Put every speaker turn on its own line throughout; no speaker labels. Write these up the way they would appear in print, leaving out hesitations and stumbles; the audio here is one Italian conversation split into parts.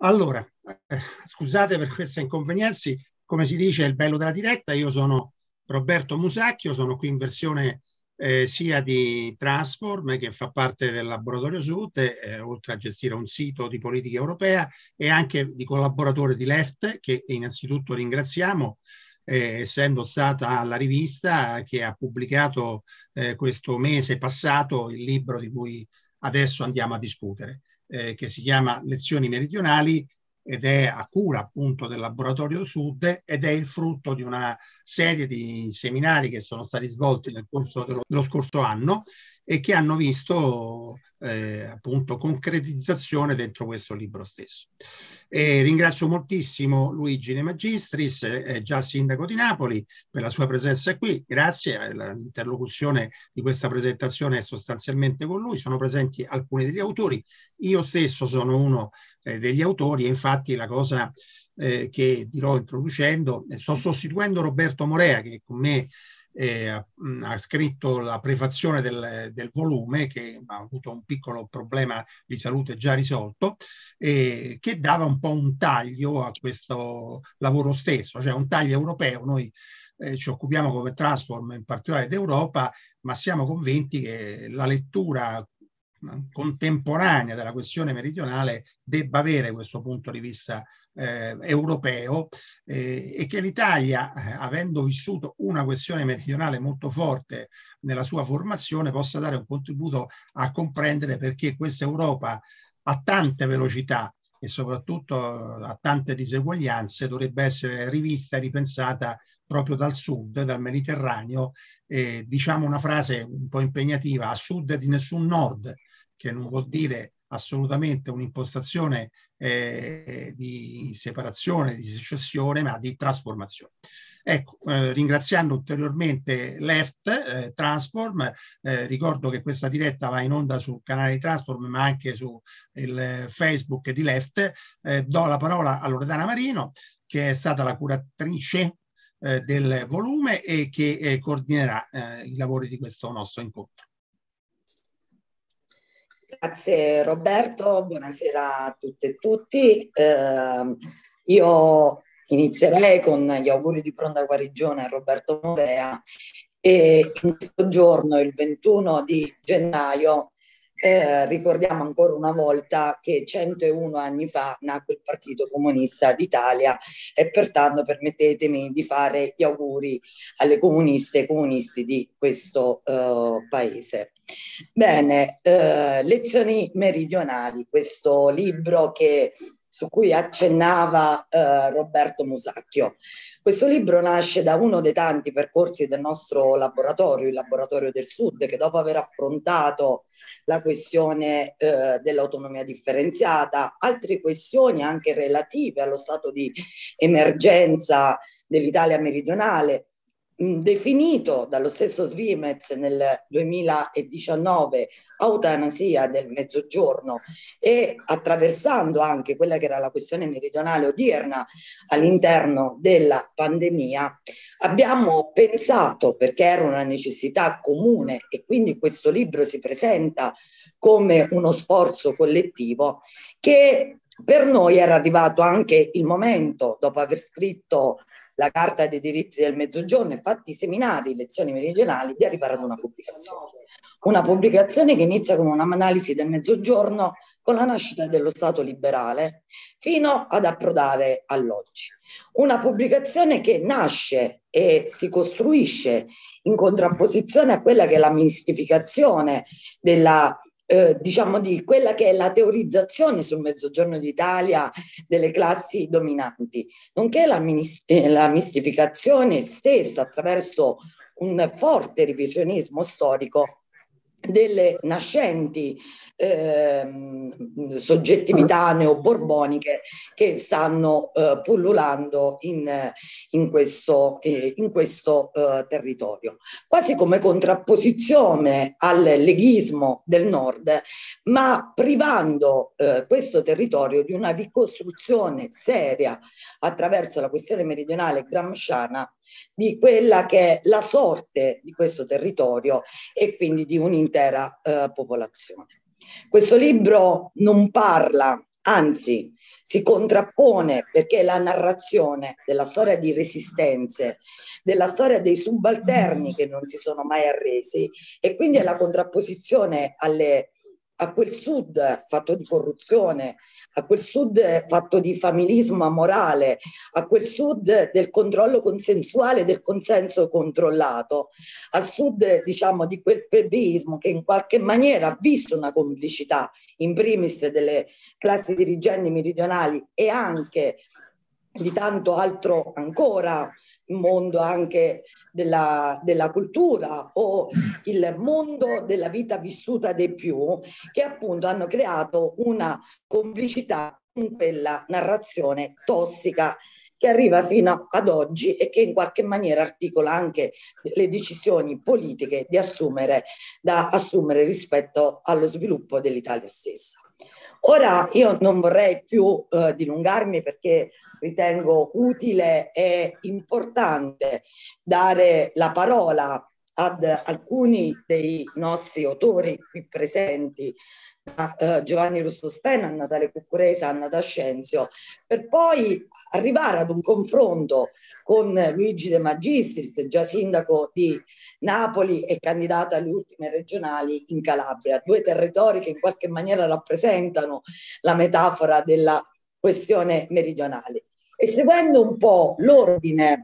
Allora, scusate per queste inconvenienze, come si dice, è il bello della diretta. Io sono Roberto Musacchio, sono qui in versione sia di Transform, che fa parte del Laboratorio Sud, oltre a gestire un sito di politica europea, e anche di collaboratore di Left, che innanzitutto ringraziamo, essendo stata la rivista che ha pubblicato questo mese passato il libro di cui adesso andiamo a discutere, che si chiama Lezioni meridionali, ed è a cura appunto del Laboratorio Sud, ed è il frutto di una serie di seminari che sono stati svolti nel corso dello scorso anno e che hanno visto appunto concretizzazione dentro questo libro stesso. Ringrazio moltissimo Luigi De Magistris, già sindaco di Napoli, per la sua presenza qui. Grazie, l'interlocuzione di questa presentazione è sostanzialmente con lui. Sono presenti alcuni degli autori. Io stesso sono uno degli autori, e infatti la cosa che dirò introducendo, sto sostituendo Roberto Morea, che con me ha scritto la prefazione del volume, che ha avuto un piccolo problema di salute già risolto, che dava un po' un taglio a questo lavoro stesso, cioè un taglio europeo. Noi ci occupiamo come Transform in particolare d'Europa, ma siamo convinti che la lettura contemporanea della questione meridionale debba avere questo punto di vista europeo, e che l'Italia, avendo vissuto una questione meridionale molto forte nella sua formazione, possa dare un contributo a comprendere perché questa Europa a tante velocità e soprattutto a tante diseguaglianze dovrebbe essere rivista e ripensata proprio dal sud, dal Mediterraneo. Diciamo una frase un po' impegnativa: a sud di nessun nord, che non vuol dire assolutamente un'impostazione di separazione, di secessione, ma di trasformazione. Ecco, ringraziando ulteriormente Left, Transform, ricordo che questa diretta va in onda sul canale di Transform, ma anche su il Facebook di Left. Do la parola a Loredana Marino, che è stata la curatrice del volume e che coordinerà i lavori di questo nostro incontro.
Grazie Roberto, buonasera a tutte e tutti. Io inizierei con gli auguri di pronta guarigione a Roberto Morea, e in questo giorno, il 21 di gennaio, ricordiamo ancora una volta che 101 anni fa nacque il Partito Comunista d'Italia, e pertanto permettetemi di fare gli auguri alle comuniste e comunisti di questo paese. Bene, Lezioni meridionali, questo libro su cui accennava Roberto Musacchio. Questo libro nasce da uno dei tanti percorsi del nostro laboratorio, il Laboratorio del Sud, che dopo aver affrontato la questione dell'autonomia differenziata, altre questioni anche relative allo stato di emergenza dell'Italia meridionale, definito dallo stesso Svimez nel 2019 eutanasia del Mezzogiorno, e attraversando anche quella che era la questione meridionale odierna all'interno della pandemia, abbiamo pensato, perché era una necessità comune e quindi questo libro si presenta come uno sforzo collettivo, che per noi era arrivato anche il momento, dopo aver scritto la Carta dei diritti del Mezzogiorno e fatti i seminari, lezioni meridionali, di arrivare ad una pubblicazione. Una pubblicazione che inizia con un'analisi del Mezzogiorno, con la nascita dello Stato liberale, fino ad approdare all'oggi. Una pubblicazione che nasce e si costruisce in contrapposizione a quella che è la mistificazione della diciamo di quella che è la teorizzazione sul Mezzogiorno d'Italia delle classi dominanti, nonché la mistificazione stessa attraverso un forte revisionismo storico delle nascenti soggettività neoborboniche che stanno pullulando in questo territorio, quasi come contrapposizione al leghismo del nord, ma privando questo territorio di una ricostruzione seria attraverso la questione meridionale gramsciana di quella che è la sorte di questo territorio e quindi di un'intera popolazione. Questo libro non parla anzi si contrappone, perché la narrazione della storia di resistenze, della storia dei subalterni che non si sono mai arresi, e quindi è la contrapposizione a quel sud fatto di corruzione, a quel sud fatto di familismo amorale, a quel sud del controllo consensuale, del consenso controllato, al sud, diciamo, di quel plebismo che in qualche maniera ha visto una complicità in primis delle classi dirigenti meridionali e anche di tanto altro ancora, il mondo anche della cultura o il mondo della vita vissuta dei più, che appunto hanno creato una complicità in quella narrazione tossica che arriva fino ad oggi e che in qualche maniera articola anche le decisioni politiche da assumere rispetto allo sviluppo dell'Italia stessa. Ora io non vorrei più dilungarmi, perché ritengo utile e importante dare la parola ad alcuni dei nostri autori qui presenti, da Giovanni Russo Spena, a Natale Cuccuresa, a Anna D'Ascenzio, per poi arrivare ad un confronto con Luigi De Magistris, già sindaco di Napoli e candidata alle ultime regionali in Calabria, due territori che in qualche maniera rappresentano la metafora della questione meridionale. E seguendo un po' l'ordine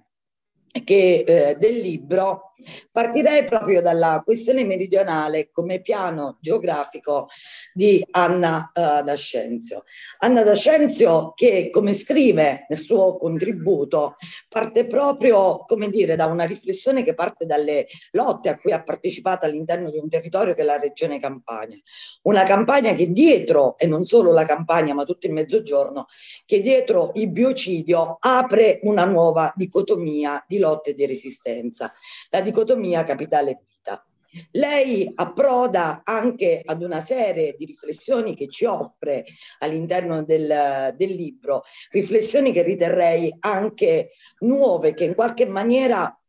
del libro, partirei proprio dalla questione meridionale come piano geografico di Anna D'Ascenzio. Anna D'Ascenzio, che, come scrive nel suo contributo, parte proprio, come dire, da una riflessione che parte dalle lotte a cui ha partecipato all'interno di un territorio che è la regione Campania. Una Campania che dietro, e non solo la Campania ma tutto il Mezzogiorno, che dietro il biocidio apre una nuova dicotomia di lotte e di resistenza, la dicotomia capitale-vita. Lei approda anche ad una serie di riflessioni che ci offre all'interno del libro, riflessioni che riterrei anche nuove, che in qualche maniera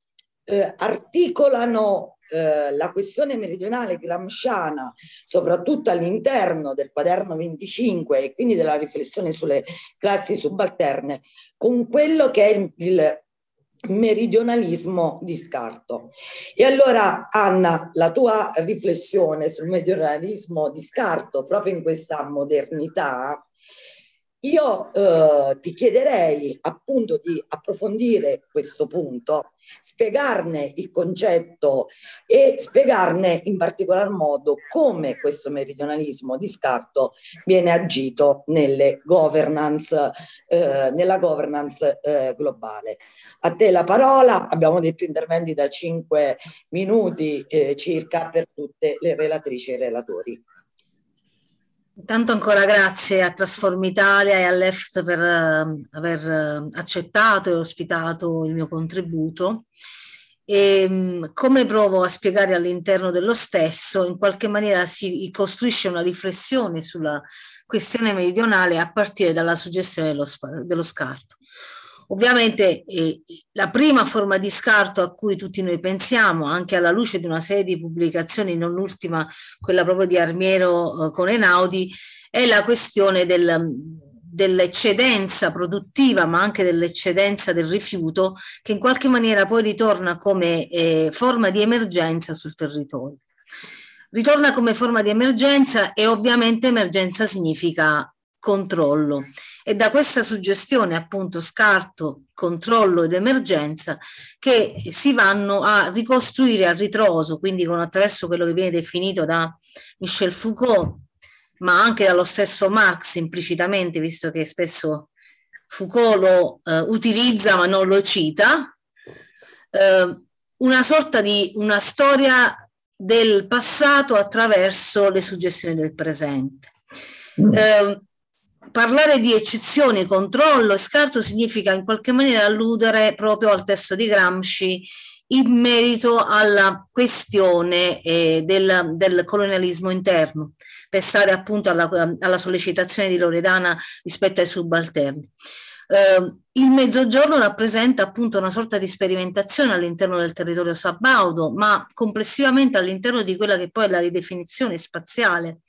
articolano la questione meridionale gramsciana, soprattutto all'interno del quaderno 25 e quindi della riflessione sulle classi subalterne, con quello che è il meridionalismo di scarto. E allora, Anna, la tua riflessione sul meridionalismo di scarto, proprio in questa modernità, io ti chiederei appunto di approfondire questo punto, spiegarne il concetto e spiegarne in particolar modo come questo meridionalismo di scarto viene agito nella governance globale. A te la parola, abbiamo detto interventi da 5 minuti circa per tutte le relatrici e i relatori.
Intanto ancora grazie a Trasform Italia e all'EFT per aver accettato e ospitato il mio contributo. E come provo a spiegare all'interno dello stesso, in qualche maniera si costruisce una riflessione sulla questione meridionale a partire dalla suggestione dello scarto. Ovviamente la prima forma di scarto a cui tutti noi pensiamo, anche alla luce di una serie di pubblicazioni, non ultima quella proprio di Armiero con Einaudi, è la questione dell'eccedenza produttiva, ma anche dell'eccedenza del rifiuto, che in qualche maniera poi ritorna come forma di emergenza sul territorio. Ritorna come forma di emergenza e ovviamente emergenza significa controllo. E da questa suggestione appunto scarto, controllo ed emergenza che si vanno a ricostruire a ritroso, quindi attraverso quello che viene definito da Michel Foucault, ma anche dallo stesso Marx implicitamente, visto che spesso Foucault lo utilizza ma non lo cita, una sorta di una storia del passato attraverso le suggestioni del presente. Parlare di eccezioni, controllo e scarto significa in qualche maniera alludere proprio al testo di Gramsci in merito alla questione del colonialismo interno, per stare appunto alla sollecitazione di Loredana rispetto ai subalterni. Il Mezzogiorno rappresenta appunto una sorta di sperimentazione all'interno del territorio sabaudo, ma complessivamente all'interno di quella che poi è la ridefinizione spaziale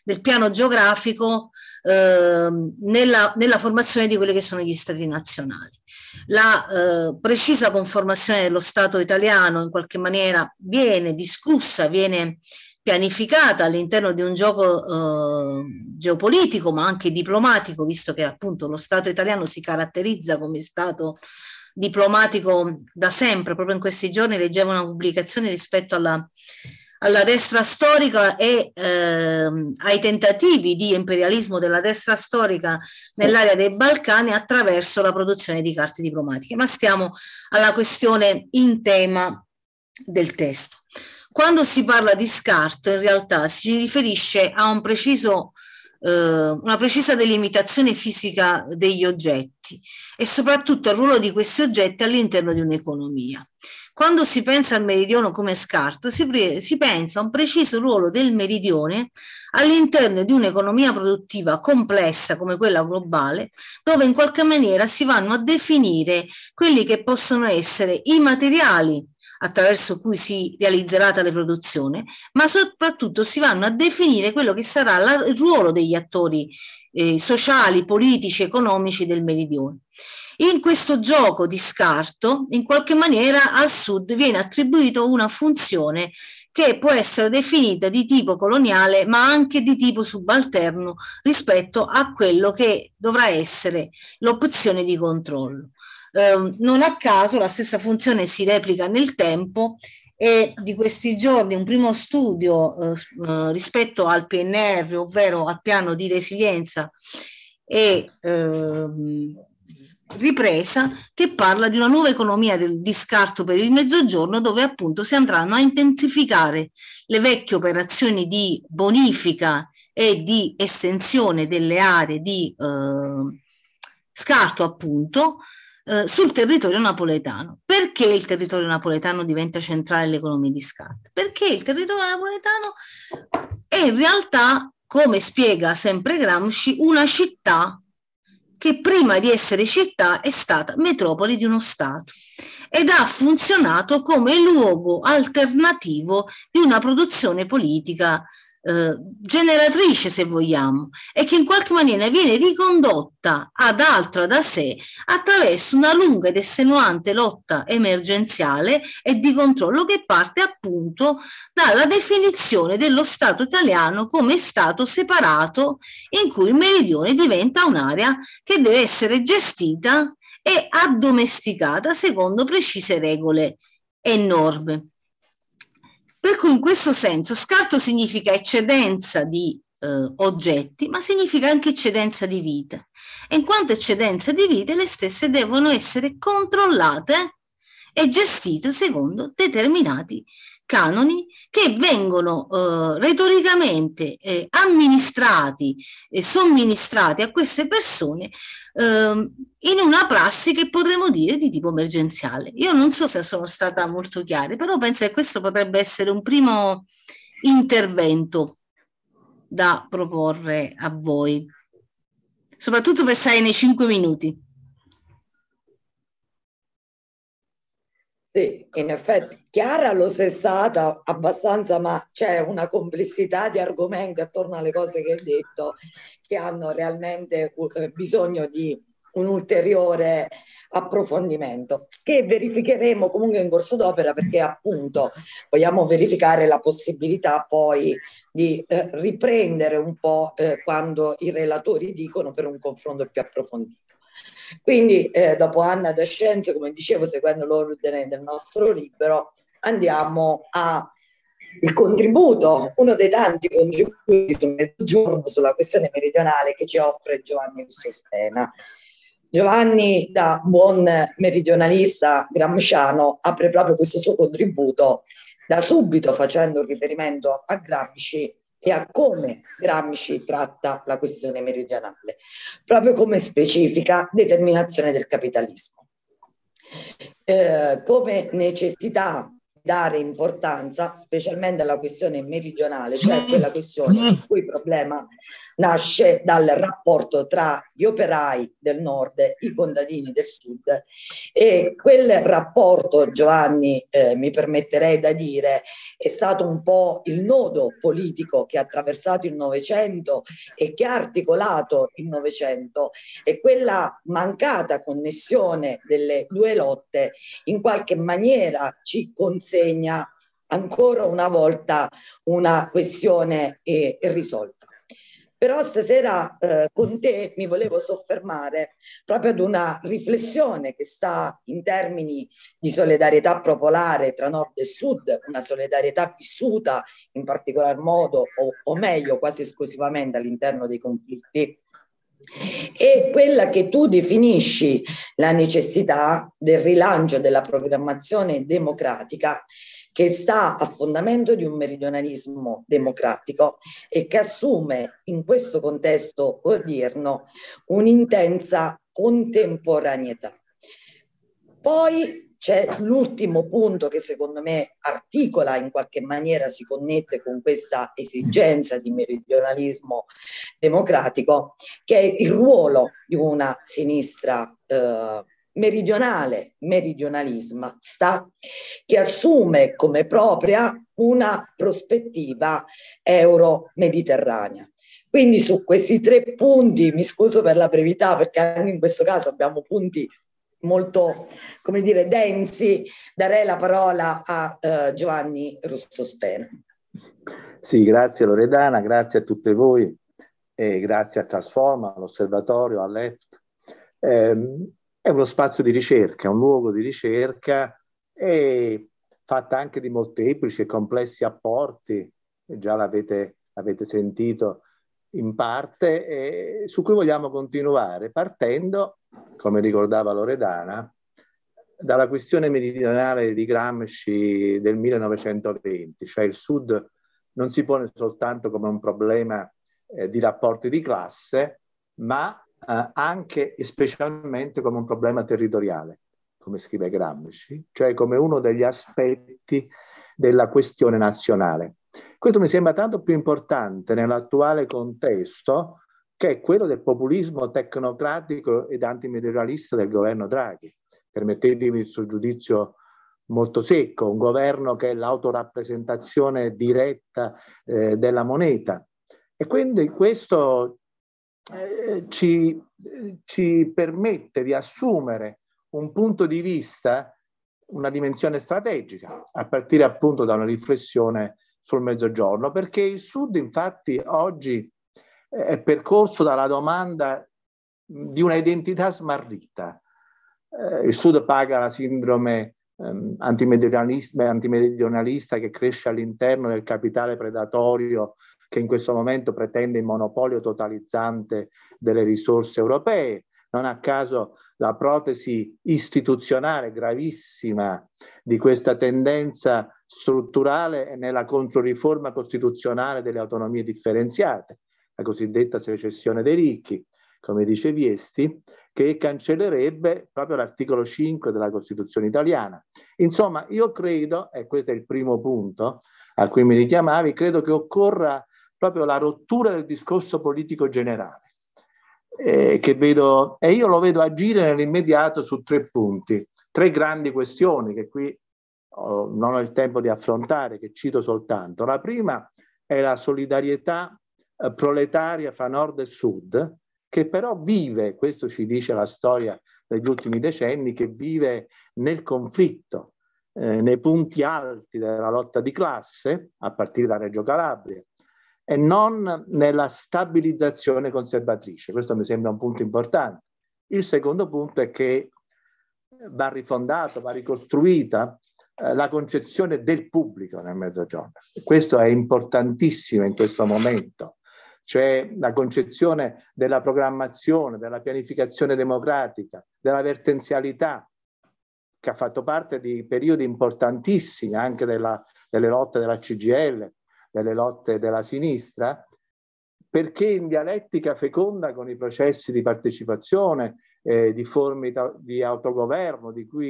del piano geografico nella formazione di quelli che sono gli stati nazionali. La precisa conformazione dello Stato italiano in qualche maniera viene discussa, viene pianificata all'interno di un gioco geopolitico ma anche diplomatico, visto che appunto lo Stato italiano si caratterizza come Stato diplomatico da sempre. Proprio in questi giorni leggevo una pubblicazione rispetto alla destra storica e ai tentativi di imperialismo della destra storica nell'area dei Balcani attraverso la produzione di carte diplomatiche. Ma stiamo alla questione in tema del testo. Quando si parla di scarto, in realtà si riferisce a una precisa delimitazione fisica degli oggetti e soprattutto al ruolo di questi oggetti all'interno di un'economia. Quando si pensa al meridione come scarto, si pensa a un preciso ruolo del meridione all'interno di un'economia produttiva complessa come quella globale, dove in qualche maniera si vanno a definire quelli che possono essere i materiali attraverso cui si realizzerà tale produzione, ma soprattutto si vanno a definire quello che sarà il ruolo degli attori sociali, politici, economici del meridione. In questo gioco di scarto, in qualche maniera al Sud viene attribuito una funzione che può essere definita di tipo coloniale, ma anche di tipo subalterno rispetto a quello che dovrà essere l'opzione di controllo. Non a caso la stessa funzione si replica nel tempo e di questi giorni un primo studio rispetto al PNR, ovvero al piano di resilienza e ripresa, che parla di una nuova economia di scarto per il Mezzogiorno, dove appunto si andranno a intensificare le vecchie operazioni di bonifica e di estensione delle aree di scarto appunto sul territorio napoletano. Perché il territorio napoletano diventa centrale nell'economia di scarto? Perché il territorio napoletano è in realtà, come spiega sempre Gramsci, una città che prima di essere città è stata metropoli di uno Stato ed ha funzionato come luogo alternativo di una produzione politica generatrice, se vogliamo, e che in qualche maniera viene ricondotta ad altro da sé attraverso una lunga ed estenuante lotta emergenziale e di controllo che parte appunto dalla definizione dello Stato italiano come Stato separato, in cui il meridione diventa un'area che deve essere gestita e addomesticata secondo precise regole e norme. Per cui in questo senso scarto significa eccedenza di oggetti, ma significa anche eccedenza di vite. E in quanto eccedenza di vite, le stesse devono essere controllate e gestite secondo determinati canoni che vengono retoricamente amministrati e somministrati a queste persone in una prassi che potremmo dire di tipo emergenziale. Io non so se sono stata molto chiara, però penso che questo potrebbe essere un primo intervento da proporre a voi, soprattutto per stare nei 5 minuti.
Sì, in effetti chiara lo sei stata abbastanza, ma c'è una complessità di argomenti attorno alle cose che hai detto che hanno realmente bisogno di un ulteriore approfondimento che verificheremo comunque in corso d'opera, perché appunto vogliamo verificare la possibilità poi di riprendere un po' quando i relatori dicono, per un confronto più approfondito. Quindi dopo Anna da Scienze, come dicevo, seguendo l'ordine del nostro libro, andiamo al contributo, uno dei tanti contributi sul Mezzogiorno, sulla questione meridionale che ci offre Giovanni Russo Stena. Giovanni, da buon meridionalista gramsciano, apre proprio questo suo contributo da subito facendo riferimento a Gramsci e a come Gramsci tratta la questione meridionale, proprio come specifica determinazione del capitalismo. Come necessità dare importanza specialmente alla questione meridionale, cioè quella questione il cui problema nasce dal rapporto tra gli operai del nord e i contadini del sud, e quel rapporto, Giovanni, mi permetterei da dire, è stato un po' il nodo politico che ha attraversato il Novecento e che ha articolato il Novecento, e quella mancata connessione delle due lotte in qualche maniera ci consegna ancora una volta una questione irrisolta. Però stasera con te mi volevo soffermare proprio ad una riflessione che sta in termini di solidarietà popolare tra nord e sud, una solidarietà vissuta in particolar modo, o meglio quasi esclusivamente all'interno dei conflitti, e quella che tu definisci la necessità del rilancio della programmazione democratica, che sta a fondamento di un meridionalismo democratico e che assume in questo contesto odierno un'intensa contemporaneità. Poi c'è l'ultimo punto che secondo me articola, in qualche maniera si connette con questa esigenza di meridionalismo democratico, che è il ruolo di una sinistra meridionalista, che assume come propria una prospettiva euro-mediterranea. Quindi su questi 3 punti, mi scuso per la brevità perché anche in questo caso abbiamo punti molto, come dire, densi, darei la parola a Giovanni Russospena.
Sì, grazie Loredana, grazie a tutte voi e grazie a Transforma, all'Osservatorio, all'EFT. È uno spazio di ricerca, un luogo di ricerca e fatta anche di molteplici e complessi apporti, già l'avete sentito in parte, su cui vogliamo continuare partendo, come ricordava Loredana, dalla questione meridionale di Gramsci del 1920, cioè il Sud non si pone soltanto come un problema di rapporti di classe, ma anche e specialmente come un problema territoriale, come scrive Gramsci, cioè come uno degli aspetti della questione nazionale. Questo mi sembra tanto più importante nell'attuale contesto, che è quello del populismo tecnocratico ed antimeridionalista del governo Draghi. Permettetemi il suo giudizio molto secco, un governo che è l'autorappresentazione diretta della moneta. E quindi questo ci permette di assumere un punto di vista, una dimensione strategica, a partire appunto da una riflessione sul Mezzogiorno, perché il Sud infatti oggi è percorso dalla domanda di una identità smarrita. Il Sud paga la sindrome antimeridionalista che cresce all'interno del capitale predatorio che in questo momento pretende il monopolio totalizzante delle risorse europee. Non a caso la protesi istituzionale gravissima di questa tendenza strutturale è nella controriforma costituzionale delle autonomie differenziate, la cosiddetta secessione dei ricchi, come dice Viesti, che cancellerebbe proprio l'articolo 5 della Costituzione italiana. Insomma, io credo, e questo è il primo punto a cui mi richiamavi, credo che occorra proprio la rottura del discorso politico generale, che vedo, e io lo vedo agire nell'immediato su 3 punti, 3 grandi questioni che qui non ho il tempo di affrontare, che cito soltanto. La prima è la solidarietà proletaria fra nord e sud, che però vive, questo ci dice la storia degli ultimi decenni, che vive nel conflitto, nei punti alti della lotta di classe, a partire da Reggio Calabria, e non nella stabilizzazione conservatrice. Questo mi sembra un punto importante. Il secondo punto è che va rifondato, va ricostruita la concezione del pubblico nel Mezzogiorno. Questo è importantissimo in questo momento, cioè la concezione della programmazione, della pianificazione democratica, della vertenzialità, che ha fatto parte di periodi importantissimi anche delle lotte della CGIL, delle lotte della sinistra, perché in dialettica feconda con i processi di partecipazione, di forme di autogoverno, di cui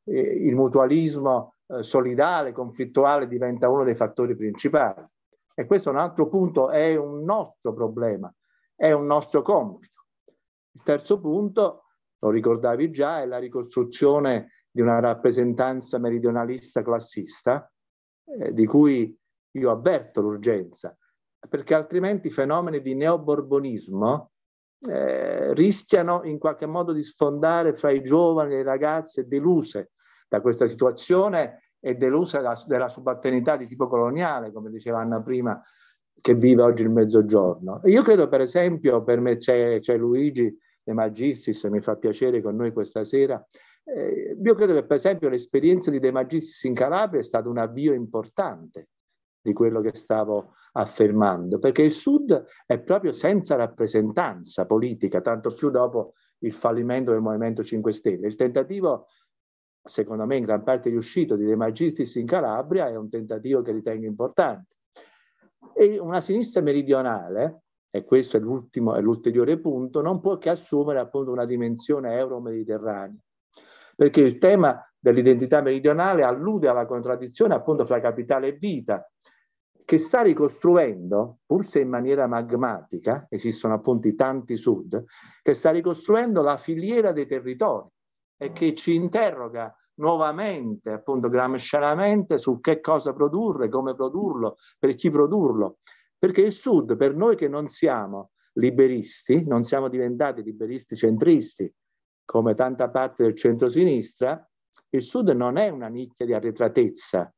il mutualismo solidale, conflittuale diventa uno dei fattori principali. E questo è un altro punto, è un nostro problema, è un nostro compito. Il terzo punto, lo ricordavi già, è la ricostruzione di una rappresentanza meridionalista classista, di cui io avverto l'urgenza, perché altrimenti i fenomeni di neoborbonismo rischiano in qualche modo di sfondare fra i giovani e le ragazze deluse da questa situazione e deluse della subalternità di tipo coloniale, come diceva Anna prima, che vive oggi il Mezzogiorno. E io credo, per esempio, per me c'è Luigi De Magistris, mi fa piacere con noi questa sera. Io credo che, per esempio, l'esperienza di De Magistris in Calabria è stato un avvio importante di quello che stavo affermando, perché il Sud è proprio senza rappresentanza politica, tanto più dopo il fallimento del Movimento 5 Stelle. Il tentativo, secondo me in gran parte riuscito, di De Magistris in Calabria è un tentativo che ritengo importante. E una sinistra meridionale, e questo è l'ulteriore punto, non può che assumere appunto una dimensione euro-mediterranea, perché il tema dell'identità meridionale allude alla contraddizione appunto fra capitale e vita, che sta ricostruendo, pur se in maniera magmatica, esistono appunto i tanti sud, che sta ricostruendo la filiera dei territori e che ci interroga nuovamente, appunto gramscianamente, su che cosa produrre, come produrlo, per chi produrlo. Perché il Sud, per noi che non siamo liberisti, non siamo diventati liberisti centristi, come tanta parte del centro-sinistra, il Sud non è una nicchia di arretratezza,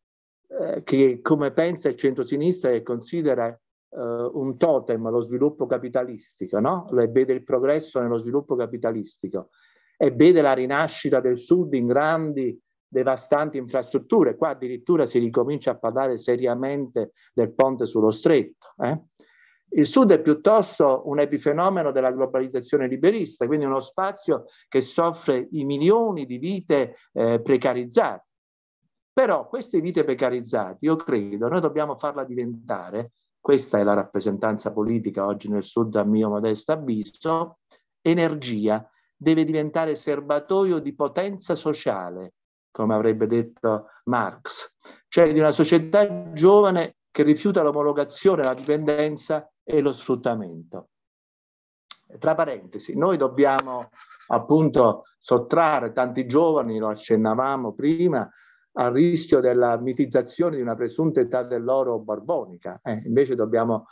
che come pensa il centro-sinistra e considera un totem lo sviluppo capitalistico, no? Vede il progresso nello sviluppo capitalistico e vede la rinascita del Sud in grandi, devastanti infrastrutture. Qua addirittura si ricomincia a parlare seriamente del ponte sullo stretto. Il Sud è piuttosto un epifenomeno della globalizzazione liberista, quindi uno spazio che soffre i milioni di vite precarizzate. Però queste vite precarizzate, io credo, noi dobbiamo farla diventare, questa è la rappresentanza politica oggi nel Sud a mio modesto avviso, energia, deve diventare serbatoio di potenza sociale, come avrebbe detto Marx, cioè di una società giovane che rifiuta l'omologazione, la dipendenza e lo sfruttamento. Tra parentesi, noi dobbiamo appunto sottrarre tanti giovani, lo accennavamo prima, al rischio della mitizzazione di una presunta età dell'oro borbonica. Invece dobbiamo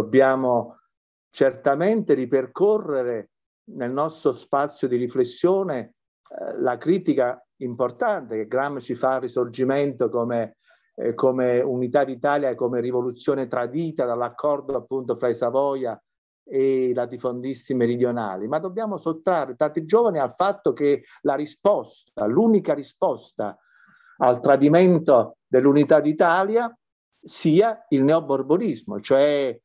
certamente ripercorrere nel nostro spazio di riflessione la critica importante che Gramsci fa al Risorgimento come unità d'Italia e come rivoluzione tradita dall'accordo appunto fra i Savoia e i latifondisti meridionali, ma dobbiamo sottrarre tanti giovani al fatto che l'unica risposta al tradimento dell'unità d'Italia sia il neoborbonismo, cioè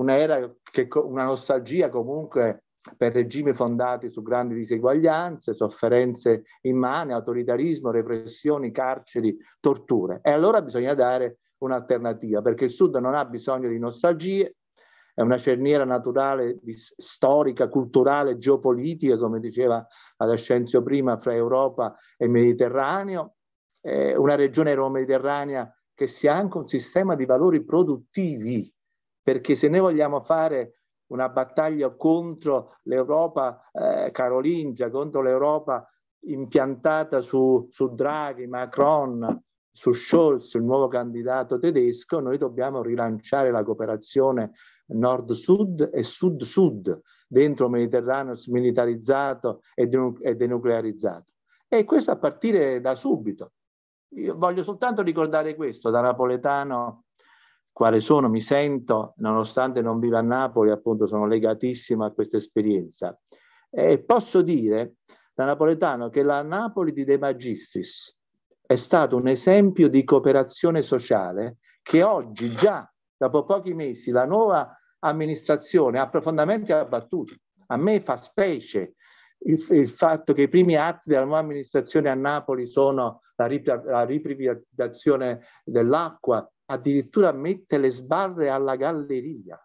una nostalgia comunque per regimi fondati su grandi diseguaglianze, sofferenze immani, autoritarismo, repressioni, carceri, torture. E allora bisogna dare un'alternativa, perché il Sud non ha bisogno di nostalgie, è una cerniera naturale, storica, culturale, geopolitica, come diceva Adascenzio prima, fra Europa e Mediterraneo, una regione euromediterranea che sia anche un sistema di valori produttivi, perché se noi vogliamo fare una battaglia contro l'Europa carolingia, contro l'Europa impiantata su Draghi, Macron, su Scholz, il nuovo candidato tedesco, noi dobbiamo rilanciare la cooperazione nord-sud e sud-sud dentro un Mediterraneo smilitarizzato e denuclearizzato. E questo a partire da subito. Io voglio soltanto ricordare questo, da napoletano, quale sono, mi sento, nonostante non viva a Napoli, appunto sono legatissimo a questa esperienza. E posso dire, da napoletano, che la Napoli di De Magistris è stato un esempio di cooperazione sociale che oggi, già dopo pochi mesi, la nuova amministrazione ha profondamente abbattuto. A me fa specie il fatto che i primi atti della nuova amministrazione a Napoli sono la riprivatizzazione dell'acqua, addirittura mette le sbarre alla galleria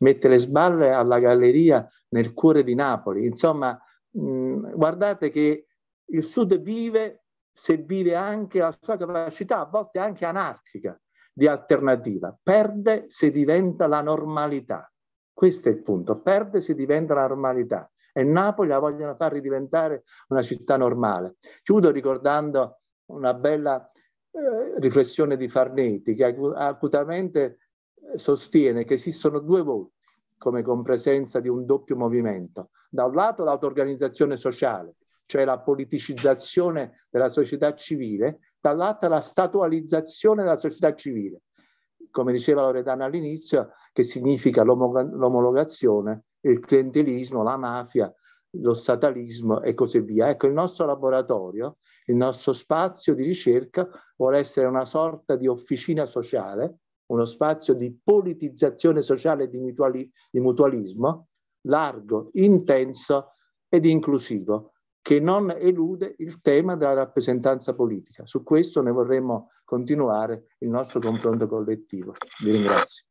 nel cuore di Napoli. Insomma, guardate che il Sud vive se vive anche la sua capacità, a volte anche anarchica, di alternativa. Perde se diventa la normalità. Questo è il punto, perde se diventa la normalità. E Napoli la vogliono far ridiventare una città normale. Chiudo ricordando una bella riflessione di Farneti, che acutamente sostiene che esistono due volti come compresenza di un doppio movimento. Da un lato l'auto-organizzazione sociale, cioè la politicizzazione della società civile, dall'altro la statualizzazione della società civile, come diceva Loredana all'inizio, che significa l'omologazione, il clientelismo, la mafia, lo statalismo e così via. Ecco, il nostro laboratorio, il nostro spazio di ricerca vuole essere una sorta di officina sociale, uno spazio di politizzazione sociale e di mutualismo, largo, intenso ed inclusivo, che non elude il tema della rappresentanza politica. Su questo ne vorremmo continuare il nostro confronto collettivo. Vi ringrazio.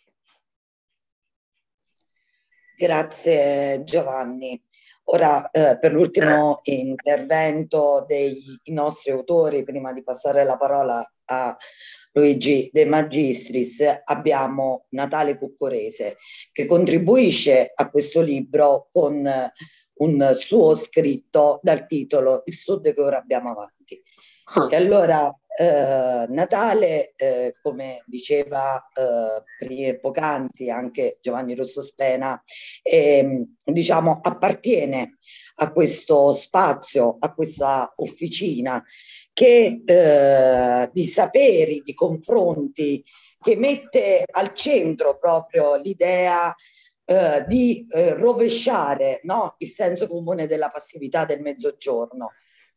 Grazie Giovanni. Ora per l'ultimo intervento dei nostri autori, prima di passare la parola a Luigi De Magistris, abbiamo Natale Cuccorese, che contribuisce a questo libro con un suo scritto dal titolo Il Sud che ora abbiamo avanti. E allora Natale, come diceva poc'anzi anche Giovanni Rosso Spena, diciamo appartiene a questo spazio, a questa officina che di saperi, di confronti, che mette al centro proprio l'idea di rovesciare, no, il senso comune della passività del Mezzogiorno,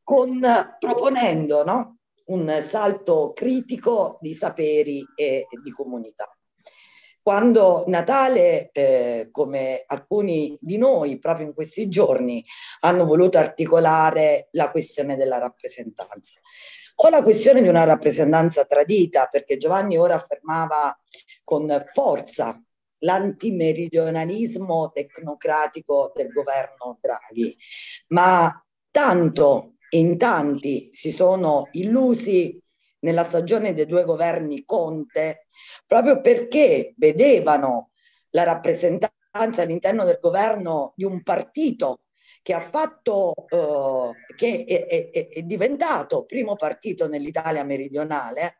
proponendo, no, un salto critico di saperi e di comunità. Quando Natale, come alcuni di noi proprio in questi giorni, hanno voluto articolare la questione della rappresentanza, o la questione di una rappresentanza tradita, perché Giovanni ora affermava con forza l'antimeridionalismo tecnocratico del governo Draghi, ma tanto in tanti si sono illusi nella stagione dei due governi Conte, proprio perché vedevano la rappresentanza all'interno del governo di un partito che ha fatto, che è diventato primo partito nell'Italia meridionale,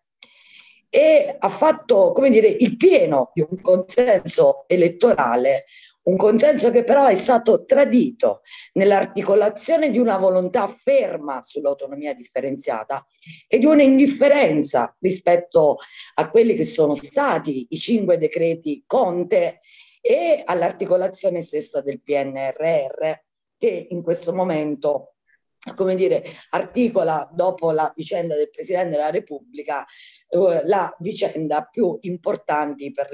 e ha fatto, come dire, il pieno di un consenso elettorale, un consenso che però è stato tradito nell'articolazione di una volontà ferma sull'autonomia differenziata e di una indifferenza rispetto a quelli che sono stati i 5 decreti Conte e all'articolazione stessa del PNRR, che in questo momento, come dire, articola, dopo la vicenda del Presidente della Repubblica, la vicenda più importante per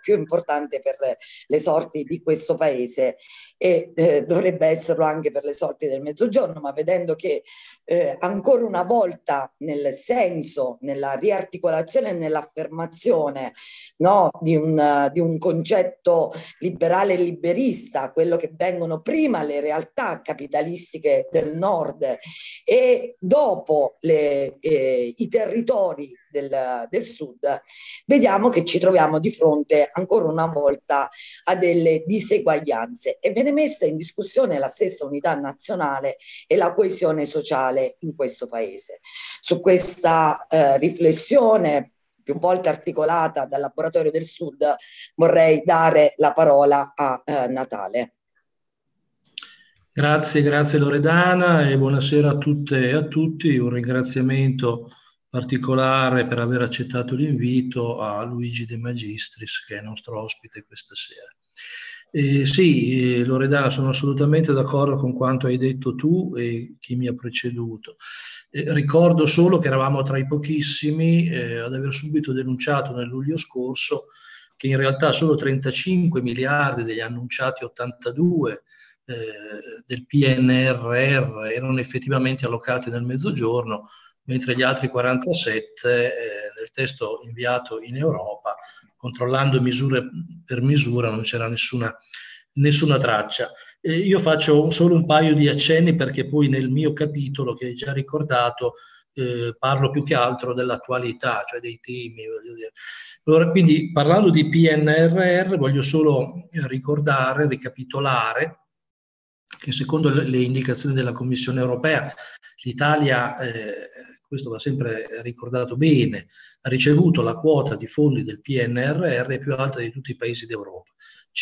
le sorti di questo paese e dovrebbe esserlo anche per le sorti del Mezzogiorno, ma vedendo che ancora una volta nel senso, nella riarticolazione e nell'affermazione, no, di un concetto liberale e liberista, quello che vengono prima le realtà capitalistiche del nord e dopo i territori del sud, vediamo che ci troviamo di fronte ancora una volta a delle diseguaglianze e viene messa in discussione la stessa unità nazionale e la coesione sociale in questo paese. Su questa riflessione più volte articolata dal Laboratorio del Sud vorrei dare la parola a Natale.
Grazie Loredana e buonasera a tutte e a tutti. Un ringraziamento particolare per aver accettato l'invito a Luigi De Magistris, che è nostro ospite questa sera. Sì, Loredana, sono assolutamente d'accordo con quanto hai detto tu e chi mi ha preceduto. Ricordo solo che eravamo tra i pochissimi ad aver subito denunciato nel luglio scorso che in realtà solo 35 miliardi degli annunciati 82 del PNRR erano effettivamente allocati nel Mezzogiorno, mentre gli altri 47 nel testo inviato in Europa, controllando misura per misura, non c'era nessuna traccia. Io faccio solo un paio di accenni perché poi nel mio capitolo, che hai già ricordato, parlo più che altro dell'attualità, cioè dei temi, voglio dire. Allora, quindi parlando di PNRR voglio solo ricapitolare che secondo le indicazioni della Commissione europea l'Italia, questo va sempre ricordato bene, ha ricevuto la quota di fondi del PNRR più alta di tutti i paesi d'Europa,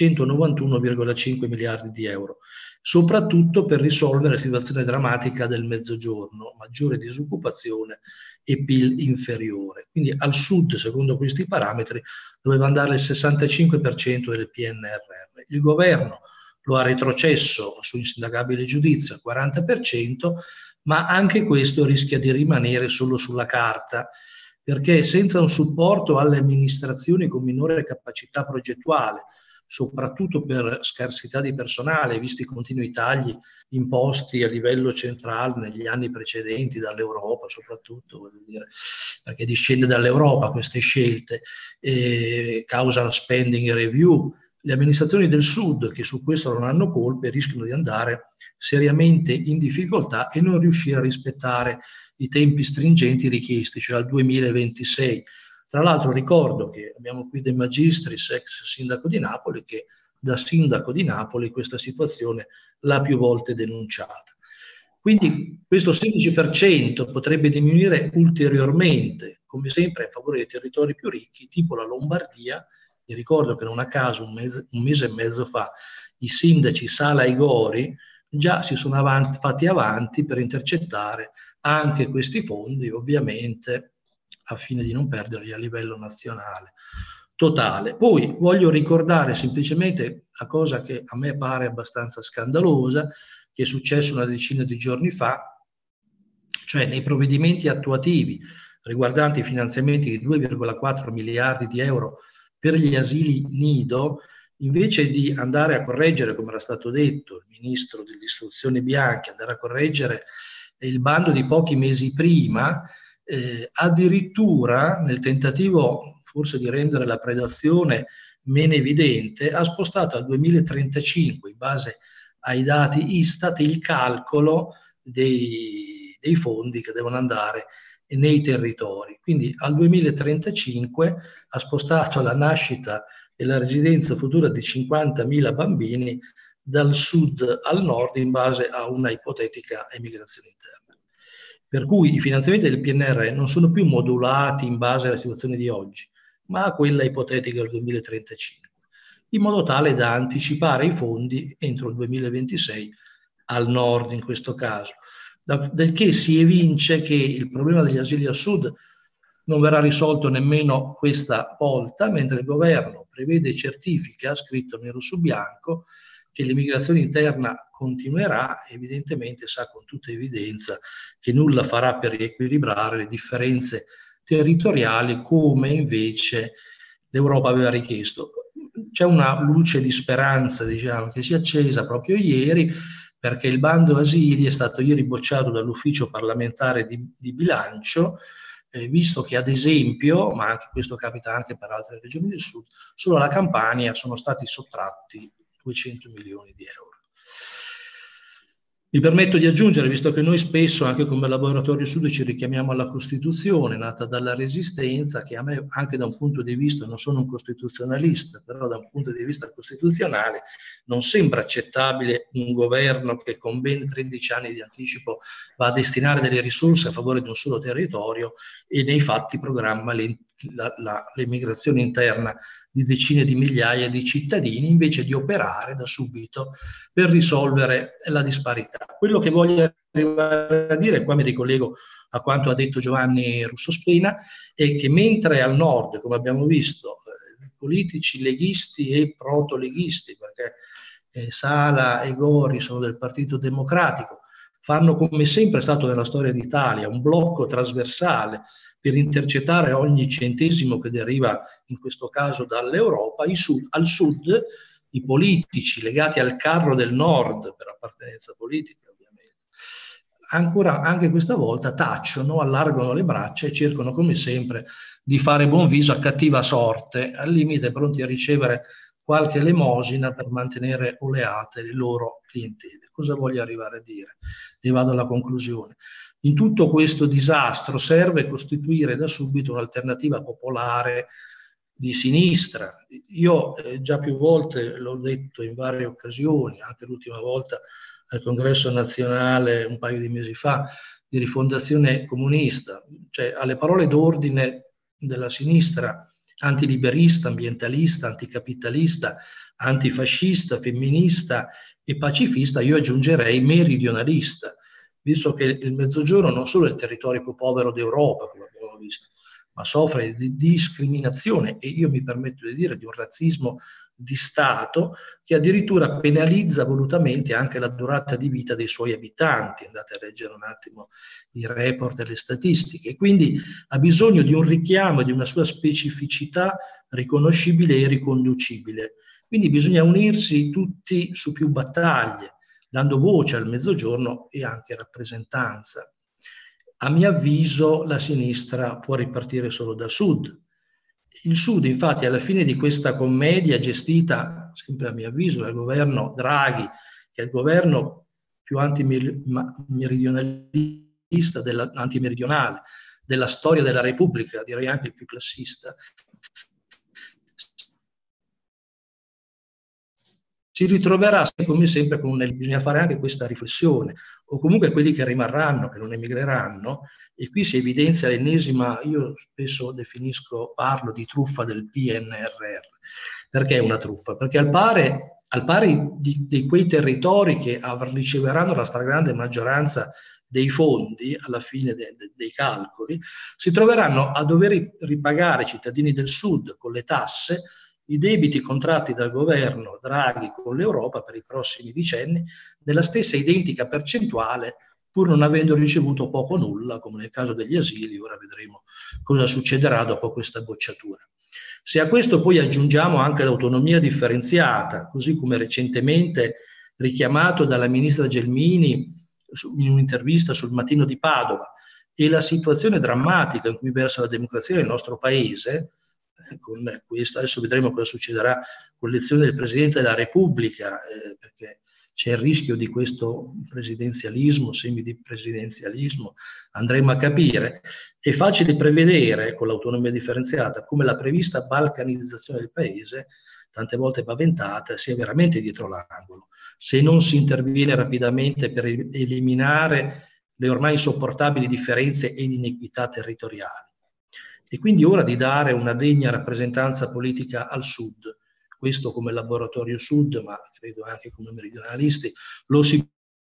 191,5 miliardi di euro, soprattutto per risolvere la situazione drammatica del Mezzogiorno, maggiore disoccupazione e PIL inferiore. Quindi al sud, secondo questi parametri, doveva andare il 65% del PNRR. Il governo lo ha retrocesso su insindacabile giudizio al 40%, ma anche questo rischia di rimanere solo sulla carta, perché senza un supporto alle amministrazioni con minore capacità progettuale, soprattutto per scarsità di personale, visti i continui tagli imposti a livello centrale negli anni precedenti dall'Europa, soprattutto, voglio dire, perché discende dall'Europa queste scelte, causa la spending review. Le amministrazioni del sud, che su questo non hanno colpe, rischiano di andare seriamente in difficoltà e non riuscire a rispettare i tempi stringenti richiesti, cioè al 2026. Tra l'altro ricordo che abbiamo qui De Magistris, ex sindaco di Napoli, che da sindaco di Napoli questa situazione l'ha più volte denunciata. Quindi questo 16% potrebbe diminuire ulteriormente, come sempre a favore dei territori più ricchi, tipo la Lombardia. Vi ricordo che non a caso un mese e mezzo fa i sindaci Sala e Gori già si sono fatti avanti per intercettare anche questi fondi, ovviamente a fine di non perderli a livello nazionale totale. Poi voglio ricordare semplicemente la cosa che a me pare abbastanza scandalosa, che è successo una decina di giorni fa, cioè nei provvedimenti attuativi riguardanti i finanziamenti di 2,4 miliardi di euro per gli asili nido, invece di andare a correggere, come era stato detto, il ministro dell'istruzione Bianchi, andare a correggere il bando di pochi mesi prima, addirittura nel tentativo forse di rendere la predazione meno evidente, ha spostato al 2035, in base ai dati Istat, il calcolo dei fondi che devono andare nei territori. Quindi al 2035 ha spostato la nascita e la residenza futura di 50.000 bambini dal sud al nord in base a una ipotetica emigrazione interna. Per cui i finanziamenti del PNRR non sono più modulati in base alla situazione di oggi, ma a quella ipotetica del 2035, in modo tale da anticipare i fondi entro il 2026 al nord in questo caso. Del che si evince che il problema degli asili al sud non verrà risolto nemmeno questa volta, mentre il governo prevede e certifica, scritto nero su bianco, che l'immigrazione interna continuerà, evidentemente sa con tutta evidenza che nulla farà per riequilibrare le differenze territoriali come invece l'Europa aveva richiesto. C'è una luce di speranza, diciamo, che si è accesa proprio ieri, perché il bando asili è stato ieri bocciato dall'ufficio parlamentare di bilancio, visto che ad esempio, ma anche questo capita anche per altre regioni del sud, solo alla Campania sono stati sottratti 200 milioni di euro. Mi permetto di aggiungere, visto che noi spesso anche come Laboratorio Sud ci richiamiamo alla Costituzione nata dalla Resistenza, che a me anche da un punto di vista, non sono un costituzionalista, però da un punto di vista costituzionale non sembra accettabile un governo che con ben 13 anni di anticipo va a destinare delle risorse a favore di un solo territorio e nei fatti programma l'emigrazione interna di decine di migliaia di cittadini invece di operare da subito per risolvere la disparità. Quello che voglio arrivare a dire, qua mi ricollego a quanto ha detto Giovanni Russo Spina, è che mentre al nord, come abbiamo visto, politici leghisti e proto-leghisti, perché Sala e Gori sono del Partito Democratico, fanno come sempre è stato nella storia d'Italia un blocco trasversale per intercettare ogni centesimo che deriva in questo caso dall'Europa, al sud i politici legati al carro del nord per appartenenza politica ovviamente, ancora anche questa volta tacciono, allargano le braccia e cercano come sempre di fare buon viso a cattiva sorte, al limite pronti a ricevere qualche elemosina per mantenere oleate le loro clientele. Cosa voglio arrivare a dire? E vado alla conclusione. In tutto questo disastro serve costituire da subito un'alternativa popolare di sinistra. Io già più volte l'ho detto in varie occasioni, anche l'ultima volta al Congresso Nazionale un paio di mesi fa, di Rifondazione Comunista, cioè alle parole d'ordine della sinistra antiliberista, ambientalista, anticapitalista, antifascista, femminista e pacifista, io aggiungerei meridionalista, visto che il Mezzogiorno non solo è il territorio più povero d'Europa, come abbiamo visto, ma soffre di discriminazione e io mi permetto di dire di un razzismo di Stato che addirittura penalizza volutamente anche la durata di vita dei suoi abitanti. Andate a leggere un attimo i report delle statistiche. Quindi ha bisogno di un richiamo e di una sua specificità riconoscibile e riconducibile. Quindi bisogna unirsi tutti su più battaglie, dando voce al Mezzogiorno e anche rappresentanza. A mio avviso la sinistra può ripartire solo da sud. Il Sud, infatti, alla fine di questa commedia gestita, sempre a mio avviso, dal governo Draghi, che è il governo più antimeridionalista, antimeridionale della storia della Repubblica, direi anche il più classista, si ritroverà come sempre bisogna fare anche questa riflessione, o comunque quelli che rimarranno, che non emigreranno, e qui si evidenzia l'ennesima, io spesso parlo di truffa del PNRR. Perché è una truffa? Perché al pari di quei territori che riceveranno la stragrande maggioranza dei fondi alla fine dei calcoli, si troveranno a dover ripagare i cittadini del Sud con le tasse i debiti contratti dal governo Draghi con l'Europa per i prossimi decenni nella stessa identica percentuale, pur non avendo ricevuto poco o nulla, come nel caso degli asili. Ora vedremo cosa succederà dopo questa bocciatura. Se a questo poi aggiungiamo anche l'autonomia differenziata, così come recentemente richiamato dalla ministra Gelmini in un'intervista sul Mattino di Padova, e la situazione drammatica in cui versa la democrazia nel nostro paese, con questo adesso vedremo cosa succederà con l'elezione del Presidente della Repubblica, perché c'è il rischio di questo presidenzialismo, semipresidenzialismo, andremo a capire. È facile prevedere con l'autonomia differenziata come la prevista balcanizzazione del paese, tante volte paventata, sia veramente dietro l'angolo, se non si interviene rapidamente per eliminare le ormai insopportabili differenze ed inequità territoriali. E quindi è ora di dare una degna rappresentanza politica al Sud. Questo come Laboratorio Sud, ma credo anche come meridionalisti, lo si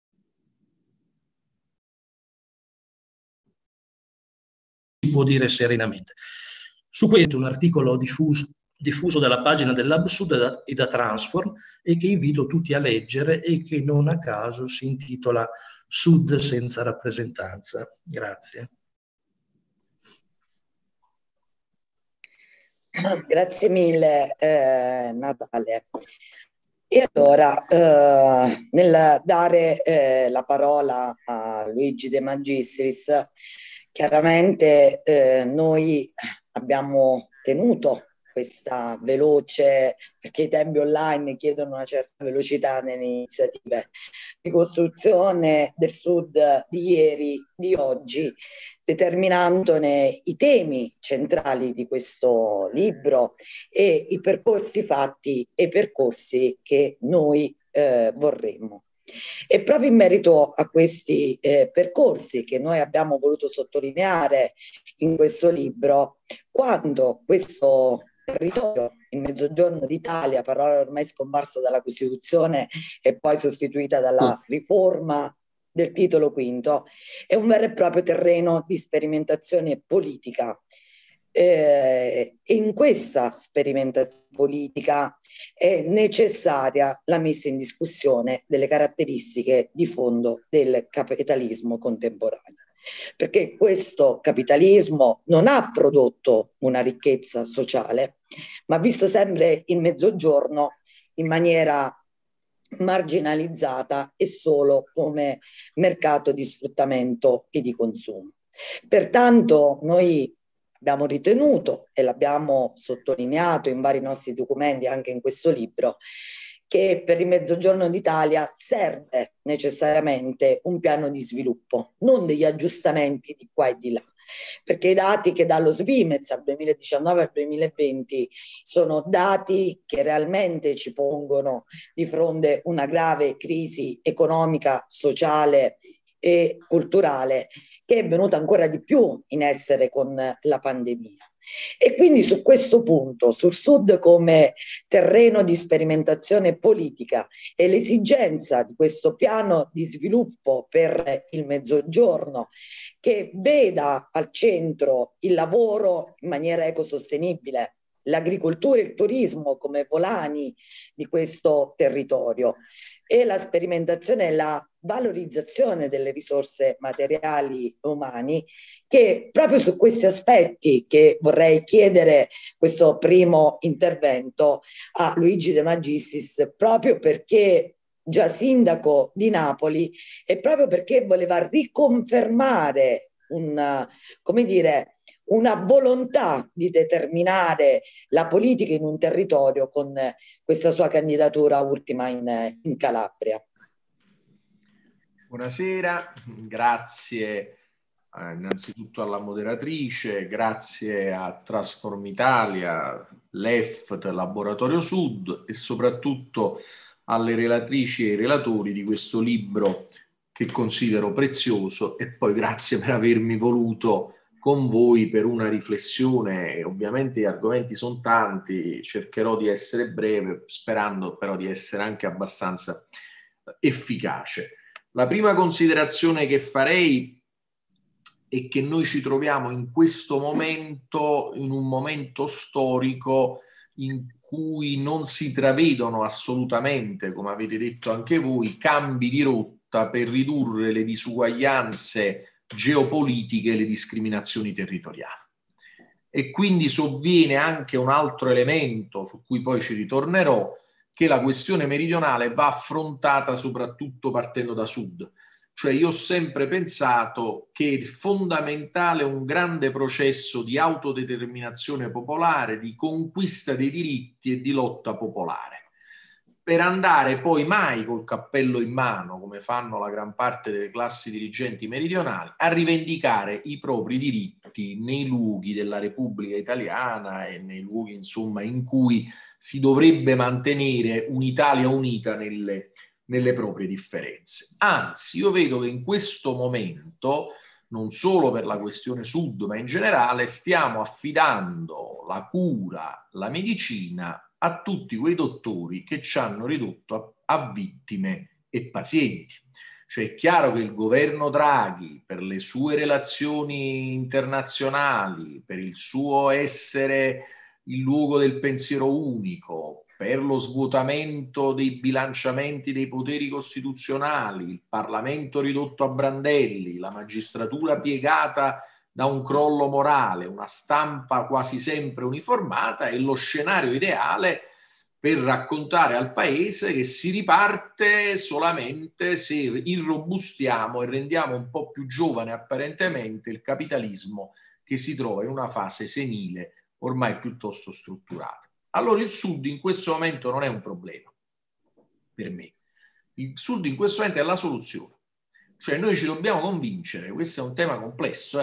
può dire serenamente. Su questo un articolo diffuso dalla pagina dell'Hub Sud e da Transform, e che invito tutti a leggere e che non a caso si intitola Sud senza rappresentanza. Grazie.
Grazie mille Natale. E allora, nel dare la parola a Luigi De Magistris, chiaramente noi abbiamo tenuto questa veloce, perché i tempi online chiedono una certa velocità nelle iniziative, di costruzione del Sud di ieri, di oggi, determinandone i temi centrali di questo libro e i percorsi fatti e i percorsi che noi vorremmo. E proprio in merito a questi percorsi che noi abbiamo voluto sottolineare in questo libro, quando questo territorio, il Mezzogiorno d'Italia, parola ormai scomparsa dalla Costituzione e poi sostituita dalla riforma del titolo quinto, è un vero e proprio terreno di sperimentazione politica. E in questa sperimentazione politica è necessaria la messa in discussione delle caratteristiche di fondo del capitalismo contemporaneo, perché questo capitalismo non ha prodotto una ricchezza sociale, ma ha visto sempre il Mezzogiorno in maniera marginalizzata e solo come mercato di sfruttamento e di consumo. Pertanto noi abbiamo ritenuto e l'abbiamo sottolineato in vari nostri documenti, anche in questo libro, che per il Mezzogiorno d'Italia serve necessariamente un piano di sviluppo, non degli aggiustamenti di qua e di là, perché i dati che dallo Svimez al 2019 al 2020 sono dati che realmente ci pongono di fronte a una grave crisi economica, sociale e culturale che è venuta ancora di più in essere con la pandemia. E quindi su questo punto, sul Sud come terreno di sperimentazione politica e l'esigenza di questo piano di sviluppo per il Mezzogiorno che veda al centro il lavoro in maniera ecosostenibile, l'agricoltura e il turismo come volani di questo territorio e la sperimentazione e la valorizzazione delle risorse materiali e umani, che proprio su questi aspetti che vorrei chiedere questo primo intervento a Luigi De Magistris, proprio perché già sindaco di Napoli e proprio perché voleva riconfermare una volontà di determinare la politica in un territorio con questa sua candidatura ultima in Calabria.
Buonasera, grazie innanzitutto alla moderatrice, grazie a Transform Italia, l'EFT, Laboratorio Sud e soprattutto alle relatrici e ai relatori di questo libro che considero prezioso, e poi grazie per avermi voluto con voi per una riflessione. Ovviamente gli argomenti sono tanti, cercherò di essere breve, sperando però di essere anche abbastanza efficace. La prima considerazione che farei è che noi ci troviamo in questo momento, in un momento storico in cui non si travedono assolutamente, come avete detto anche voi, cambi di rotta per ridurre le disuguaglianze geopolitiche e le discriminazioni territoriali. E quindi sovviene anche un altro elemento su cui poi ci ritornerò, che la questione meridionale va affrontata soprattutto partendo da sud. Cioè io ho sempre pensato che è fondamentale un grande processo di autodeterminazione popolare, di conquista dei diritti e di lotta popolare, per andare poi mai col cappello in mano, come fanno la gran parte delle classi dirigenti meridionali, a rivendicare i propri diritti nei luoghi della Repubblica Italiana e nei luoghi, insomma, in cui si dovrebbe mantenere un'Italia unita nelle proprie differenze. Anzi, io vedo che in questo momento, non solo per la questione sud, ma in generale, stiamo affidando la cura, la medicina a tutti quei dottori che ci hanno ridotto a vittime e pazienti. Cioè è chiaro che il governo Draghi, per le sue relazioni internazionali, per il suo essere il luogo del pensiero unico, per lo svuotamento dei bilanciamenti dei poteri costituzionali, il Parlamento ridotto a brandelli, la magistratura piegata da un crollo morale, una stampa quasi sempre uniformata, è lo scenario ideale per raccontare al paese che si riparte solamente se irrobustiamo e rendiamo un po' più giovane apparentemente il capitalismo che si trova in una fase senile ormai piuttosto strutturata. Allora il Sud in questo momento non è un problema per me. Il Sud in questo momento è la soluzione. Cioè noi ci dobbiamo convincere, questo è un tema complesso,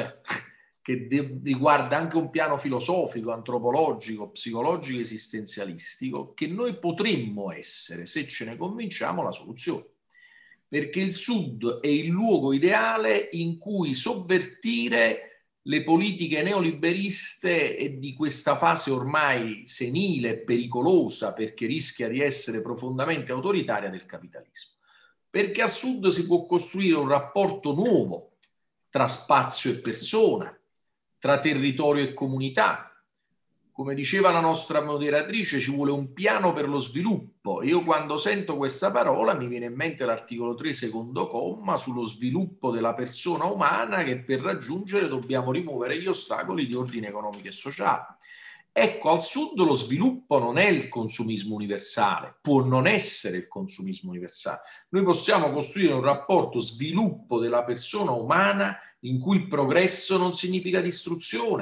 che riguarda anche un piano filosofico, antropologico, psicologico, esistenzialistico, che noi potremmo essere, se ce ne convinciamo, la soluzione. Perché il Sud è il luogo ideale in cui sovvertire le politiche neoliberiste e di questa fase ormai senile e pericolosa, perché rischia di essere profondamente autoritaria, del capitalismo. Perché a Sud si può costruire un rapporto nuovo tra spazio e persona, tra territorio e comunità. Come diceva la nostra moderatrice, ci vuole un piano per lo sviluppo. Io quando sento questa parola mi viene in mente l'articolo 3, secondo comma, sullo sviluppo della persona umana, che per raggiungere dobbiamo rimuovere gli ostacoli di ordine economico e sociale. Ecco, al Sud lo sviluppo non è il consumismo universale, può non essere il consumismo universale. Noi possiamo costruire un rapporto sviluppo della persona umana in cui il progresso non significa distruzione,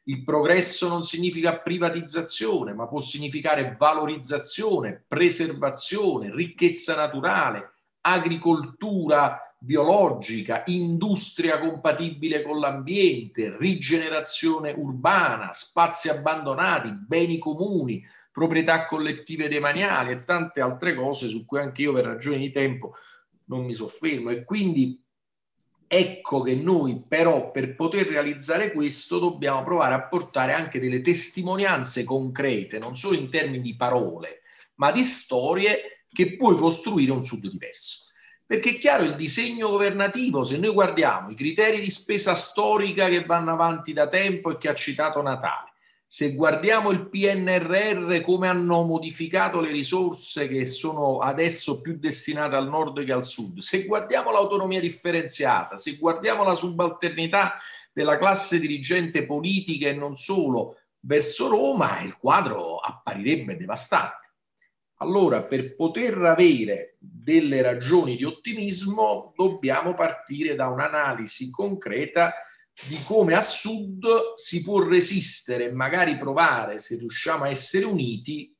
Il progresso non significa privatizzazione, ma può significare valorizzazione, preservazione, ricchezza naturale, agricoltura biologica, industria compatibile con l'ambiente, rigenerazione urbana, spazi abbandonati, beni comuni, proprietà collettive demaniali e tante altre cose su cui anche io per ragioni di tempo non mi soffermo. E quindi ecco che noi però per poter realizzare questo dobbiamo provare a portare anche delle testimonianze concrete, non solo in termini di parole, ma di storie che puoi costruire un Sud diverso. Perché è chiaro, il disegno governativo, se noi guardiamo i criteri di spesa storica che vanno avanti da tempo e che ha citato Natale, se guardiamo il PNRR, come hanno modificato le risorse che sono adesso più destinate al nord che al sud, se guardiamo l'autonomia differenziata, se guardiamo la subalternità della classe dirigente politica e non solo verso Roma, il quadro apparirebbe devastante. Allora, per poter avere delle ragioni di ottimismo, dobbiamo partire da un'analisi concreta di come a sud si può resistere e magari provare, se riusciamo a essere uniti,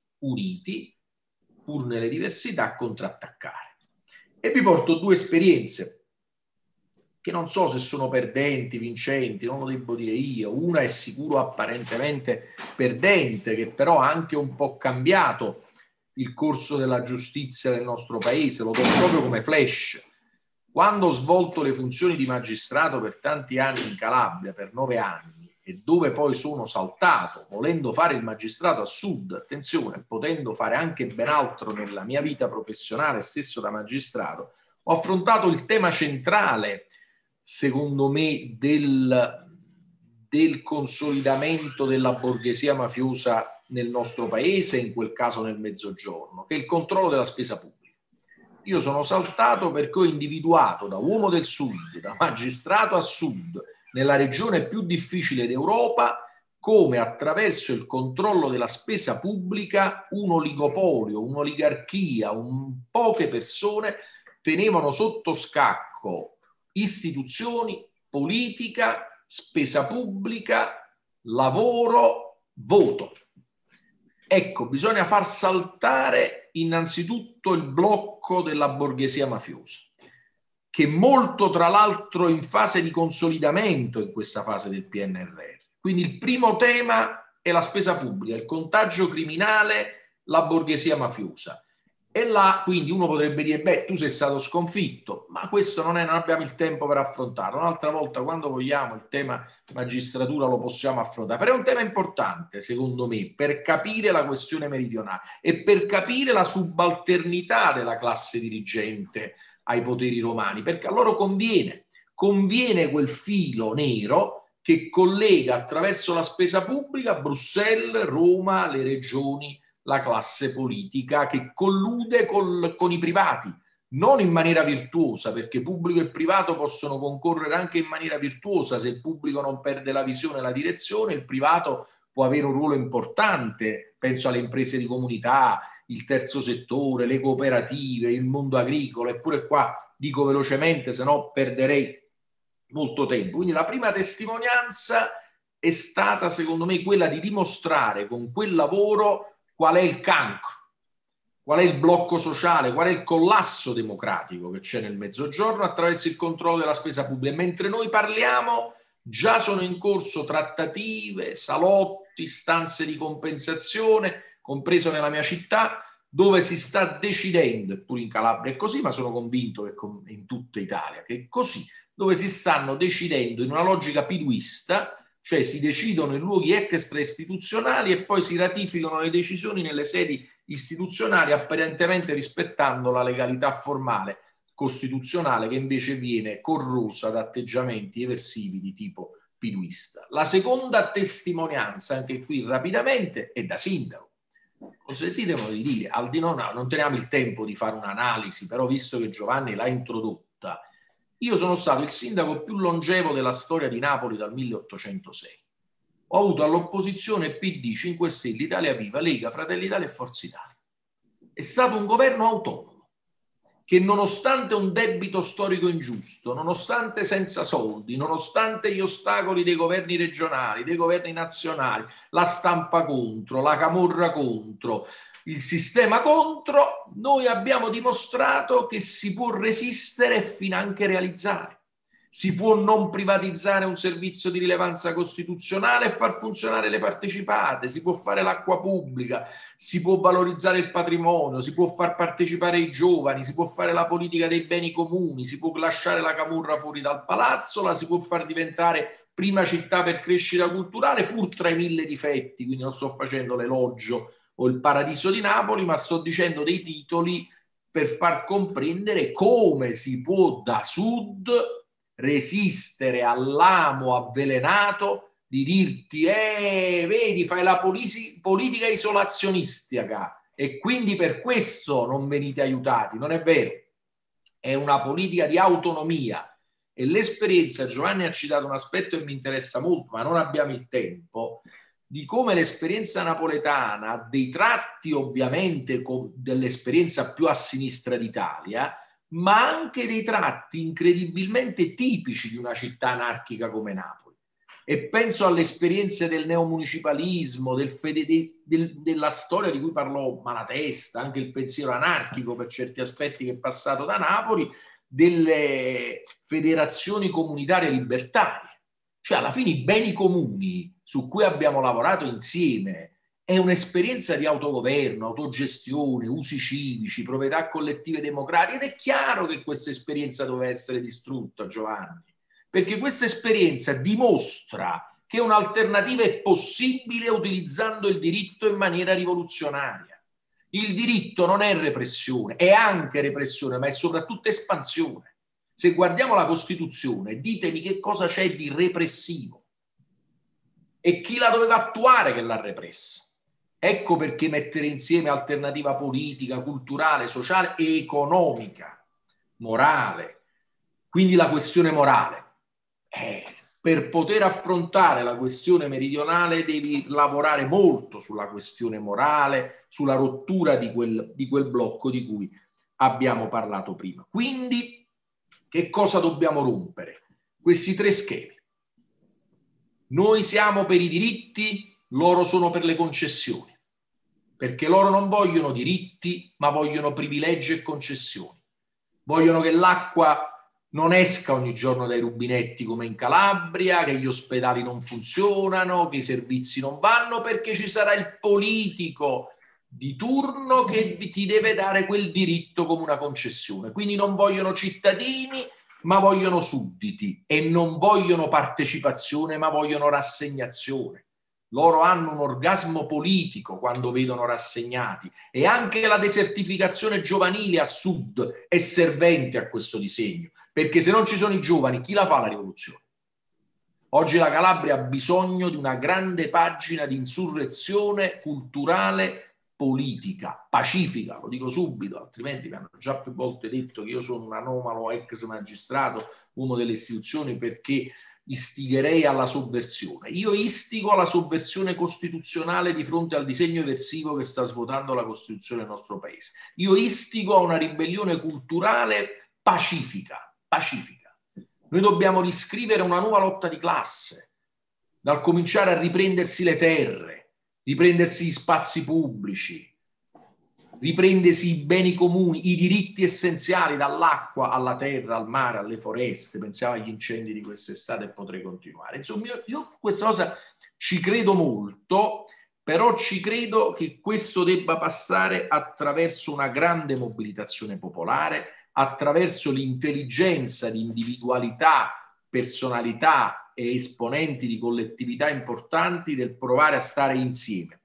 pur nelle diversità, a contrattaccare. E vi porto due esperienze che non so se sono perdenti, vincenti, non lo devo dire io. Una è sicuro apparentemente perdente, che però ha anche un po' cambiato il corso della giustizia del nostro paese, lo do proprio come flash. Quando ho svolto le funzioni di magistrato per tanti anni in Calabria, per 9 anni, e dove poi sono saltato, volendo fare il magistrato a sud, attenzione, potendo fare anche ben altro nella mia vita professionale, stesso da magistrato, ho affrontato il tema centrale, secondo me, del consolidamento della borghesia mafiosa nel nostro paese, in quel caso nel Mezzogiorno, che è il controllo della spesa pubblica. Io sono saltato perché ho individuato, da uomo del sud, da magistrato a sud, nella regione più difficile d'Europa, come attraverso il controllo della spesa pubblica un oligopolio, un'oligarchia, poche persone tenevano sotto scacco istituzioni, politica, spesa pubblica, lavoro, voto. Ecco, bisogna far saltare innanzitutto il blocco della borghesia mafiosa, che è molto, tra l'altro, in fase di consolidamento in questa fase del PNRR. Quindi il primo tema è la spesa pubblica, il contagio criminale, la borghesia mafiosa. E là, quindi, uno potrebbe dire, beh, tu sei stato sconfitto, ma questo non abbiamo il tempo per affrontarlo. Un'altra volta, quando vogliamo, il tema magistratura lo possiamo affrontare. Però è un tema importante, secondo me, per capire la questione meridionale e per capire la subalternità della classe dirigente ai poteri romani, perché a loro conviene quel filo nero che collega attraverso la spesa pubblica Bruxelles, Roma, le regioni, la classe politica, che collude con i privati, non in maniera virtuosa, perché pubblico e privato possono concorrere anche in maniera virtuosa. Se il pubblico non perde la visione e la direzione, il privato può avere un ruolo importante. Penso alle imprese di comunità, il terzo settore, le cooperative, il mondo agricolo. Eppure qua dico velocemente, se no perderei molto tempo. Quindi la prima testimonianza è stata, secondo me, quella di dimostrare con quel lavoro qual è il cancro, qual è il blocco sociale, qual è il collasso democratico che c'è nel Mezzogiorno attraverso il controllo della spesa pubblica. Mentre noi parliamo, già sono in corso trattative, salotti, stanze di compensazione, compreso nella mia città, dove si sta decidendo, eppure in Calabria è così, ma sono convinto che in tutta Italia che è così, dove si stanno decidendo in una logica piduista, cioè si decidono in luoghi extra-istituzionali e poi si ratificano le decisioni nelle sedi istituzionali, apparentemente rispettando la legalità formale costituzionale, che invece viene corrosa da atteggiamenti eversivi di tipo piduista. La seconda testimonianza, anche qui rapidamente, è da sindaco. Consentitemi di dire, al di là, non teniamo il tempo di fare un'analisi, però visto che Giovanni l'ha introdotta, io sono stato il sindaco più longevo della storia di Napoli dal 1806. Ho avuto all'opposizione PD, 5 Stelle, Italia Viva, Lega, Fratelli d'Italia e Forza Italia. È stato un governo autonomo. che nonostante un debito storico ingiusto, nonostante senza soldi, nonostante gli ostacoli dei governi regionali, dei governi nazionali, la stampa contro, la camorra contro, il sistema contro, noi abbiamo dimostrato che si può resistere e finanche realizzare. Si può non privatizzare un servizio di rilevanza costituzionale e far funzionare le partecipate, si può fare l'acqua pubblica, si può valorizzare il patrimonio, si può far partecipare i giovani, si può fare la politica dei beni comuni, si può lasciare la camorra fuori dal palazzo, la si può far diventare prima città per crescita culturale, pur tra i 1000 difetti, quindi non sto facendo l'elogio o il paradiso di Napoli, ma sto dicendo dei titoli per far comprendere come si può da sud resistere all'amo avvelenato di dirti vedi, fai la politica isolazionistica e quindi per questo non venite aiutati. Non è vero, è una politica di autonomia, e l'esperienza, Giovanni ha citato un aspetto che mi interessa molto, ma non abbiamo il tempo, di come l'esperienza napoletana ha dei tratti ovviamente dell'esperienza più a sinistra d'Italia, ma anche dei tratti incredibilmente tipici di una città anarchica come Napoli. E penso alle esperienze del neomunicipalismo, della storia di cui parlò Malatesta, anche il pensiero anarchico per certi aspetti che è passato da Napoli, delle federazioni comunitarie libertarie. Cioè alla fine i beni comuni su cui abbiamo lavorato insieme è un'esperienza di autogoverno, autogestione, usi civici, proprietà collettive democratiche, ed è chiaro che questa esperienza doveva essere distrutta, Giovanni, perché questa esperienza dimostra che un'alternativa è possibile utilizzando il diritto in maniera rivoluzionaria. Il diritto non è repressione, è anche repressione, ma è soprattutto espansione. Se guardiamo la Costituzione, ditemi che cosa c'è di repressivo e chi la doveva attuare che l'ha repressa. Ecco perché mettere insieme alternativa politica, culturale, sociale e economica, morale. Quindi la questione morale. Per poter affrontare la questione meridionale devi lavorare molto sulla questione morale, sulla rottura di quel blocco di cui abbiamo parlato prima. Quindi che cosa dobbiamo rompere? Questi 3 schemi. Noi siamo per i diritti, loro sono per le concessioni. Perché loro non vogliono diritti, ma vogliono privilegi e concessioni. Vogliono che l'acqua non esca ogni giorno dai rubinetti come in Calabria, che gli ospedali non funzionano, che i servizi non vanno, perché ci sarà il politico di turno che ti deve dare quel diritto come una concessione. Quindi non vogliono cittadini, ma vogliono sudditi, e non vogliono partecipazione, ma vogliono rassegnazione. Loro hanno un orgasmo politico quando vedono rassegnati, e anche la desertificazione giovanile a sud è servente a questo disegno, perché se non ci sono i giovani, chi la fa la rivoluzione? Oggi la Calabria ha bisogno di una grande pagina di insurrezione culturale, politica, pacifica, lo dico subito, altrimenti mi hanno già più volte detto che io sono un anomalo ex magistrato, uomo delle istituzioni, perché istigherei alla sovversione. Io istigo alla sovversione costituzionale di fronte al disegno eversivo che sta svuotando la Costituzione del nostro Paese. Io istigo a una ribellione culturale pacifica. Noi dobbiamo riscrivere una nuova lotta di classe, dal cominciare a riprendersi le terre, riprendersi gli spazi pubblici, riprendersi i beni comuni, i diritti essenziali, dall'acqua alla terra, al mare, alle foreste. Pensiamo agli incendi di quest'estate e potrei continuare. Insomma, io questa cosa ci credo molto, però ci credo che questo debba passare attraverso una grande mobilitazione popolare, attraverso l'intelligenza di individualità, personalità e esponenti di collettività importanti del provare a stare insieme.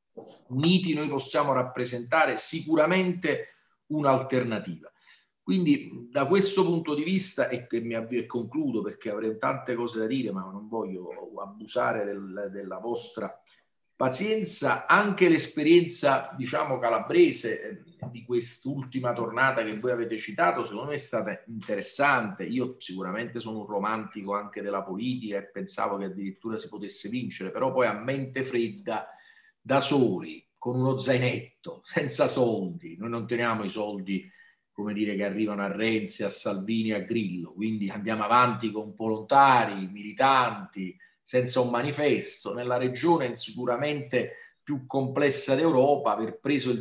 Uniti noi possiamo rappresentare sicuramente un'alternativa. Quindi da questo punto di vista, e mi avvio e concludo perché avrei tante cose da dire, ma non voglio abusare della vostra pazienza, anche l'esperienza, diciamo, calabrese di quest'ultima tornata che voi avete citato, secondo me è stata interessante. Io sicuramente sono un romantico anche della politica e pensavo che addirittura si potesse vincere, però poi a mente fredda, da soli, con uno zainetto, senza soldi, noi non teniamo i soldi come dire, che arrivano a Renzi, a Salvini, a Grillo. Quindi andiamo avanti con volontari, militanti, senza un manifesto. Nella regione sicuramente più complessa d'Europa, aver preso il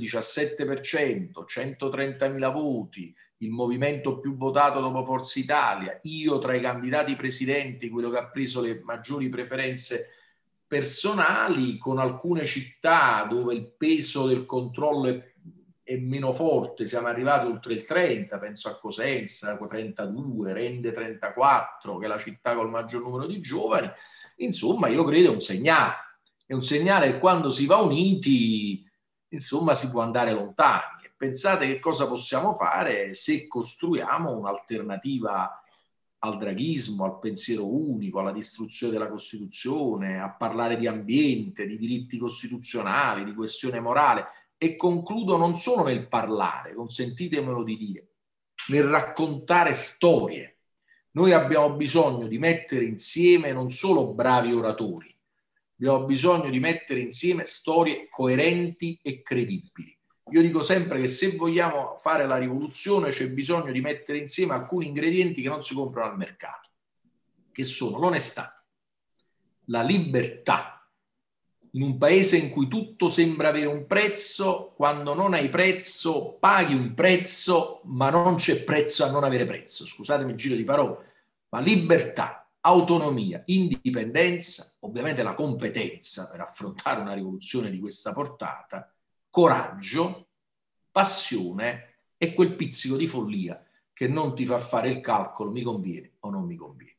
17%, 130.000 voti, il movimento più votato dopo Forza Italia, io tra i candidati presidenti, quello che ha preso le maggiori preferenze personali, con alcune città dove il peso del controllo è meno forte, siamo arrivati oltre il 30, penso a Cosenza, 32, Rende 34, che è la città col maggior numero di giovani. Insomma, io credo è un segnale che quando si va uniti, insomma, si può andare lontani. E pensate che cosa possiamo fare se costruiamo un'alternativa al draghismo, al pensiero unico, alla distruzione della Costituzione, a parlare di ambiente, di diritti costituzionali, di questione morale. E concludo non solo nel parlare, consentitemelo di dire, nel raccontare storie. Noi abbiamo bisogno di mettere insieme non solo bravi oratori, abbiamo bisogno di mettere insieme storie coerenti e credibili. Io dico sempre che se vogliamo fare la rivoluzione c'è bisogno di mettere insieme alcuni ingredienti che non si comprano al mercato, che sono l'onestà, la libertà. In un paese in cui tutto sembra avere un prezzo, quando non hai prezzo paghi un prezzo, ma non c'è prezzo a non avere prezzo. Scusatemi il giro di parole, ma libertà, autonomia, indipendenza, ovviamente la competenza per affrontare una rivoluzione di questa portata, coraggio, passione e quel pizzico di follia che non ti fa fare il calcolo mi conviene o non mi conviene.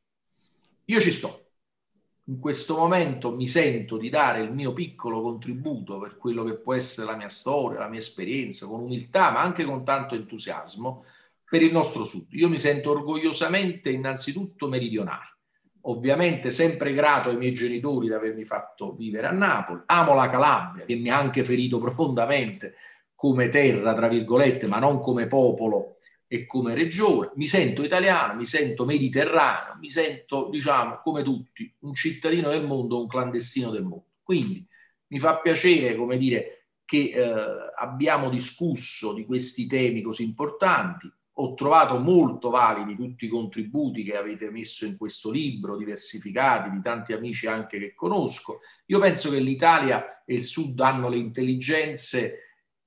Io ci sto. In questo momento mi sento di dare il mio piccolo contributo per quello che può essere la mia storia, la mia esperienza, con umiltà, ma anche con tanto entusiasmo, per il nostro Sud. Io mi sento orgogliosamente innanzitutto meridionale, ovviamente sempre grato ai miei genitori di avermi fatto vivere a Napoli, amo la Calabria, che mi ha anche ferito profondamente come terra, tra virgolette, ma non come popolo e come regione. Mi sento italiano, mi sento mediterraneo, mi sento, diciamo, come tutti, un cittadino del mondo, un clandestino del mondo. Quindi mi fa piacere, come dire, che abbiamo discusso di questi temi così importanti. Ho trovato molto validi tutti i contributi che avete messo in questo libro, diversificati, di tanti amici anche che conosco. Io penso che l'Italia e il Sud hanno le intelligenze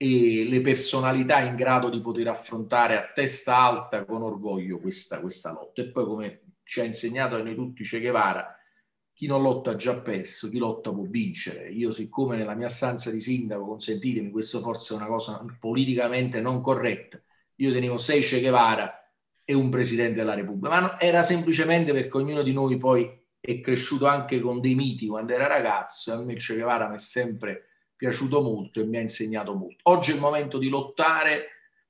e le personalità in grado di poter affrontare a testa alta con orgoglio questa lotta. E poi, come ci ha insegnato a noi tutti Che Guevara, chi non lotta ha già perso, chi lotta può vincere. Io, siccome nella mia stanza di sindaco, consentitemi, questo forse è una cosa politicamente non corretta, io tenevo 6 Che Guevara e un Presidente della Repubblica, ma no, era semplicemente perché ognuno di noi poi è cresciuto anche con dei miti quando era ragazzo. A me Che Guevara mi è sempre piaciuto molto e mi ha insegnato molto. Oggi è il momento di lottare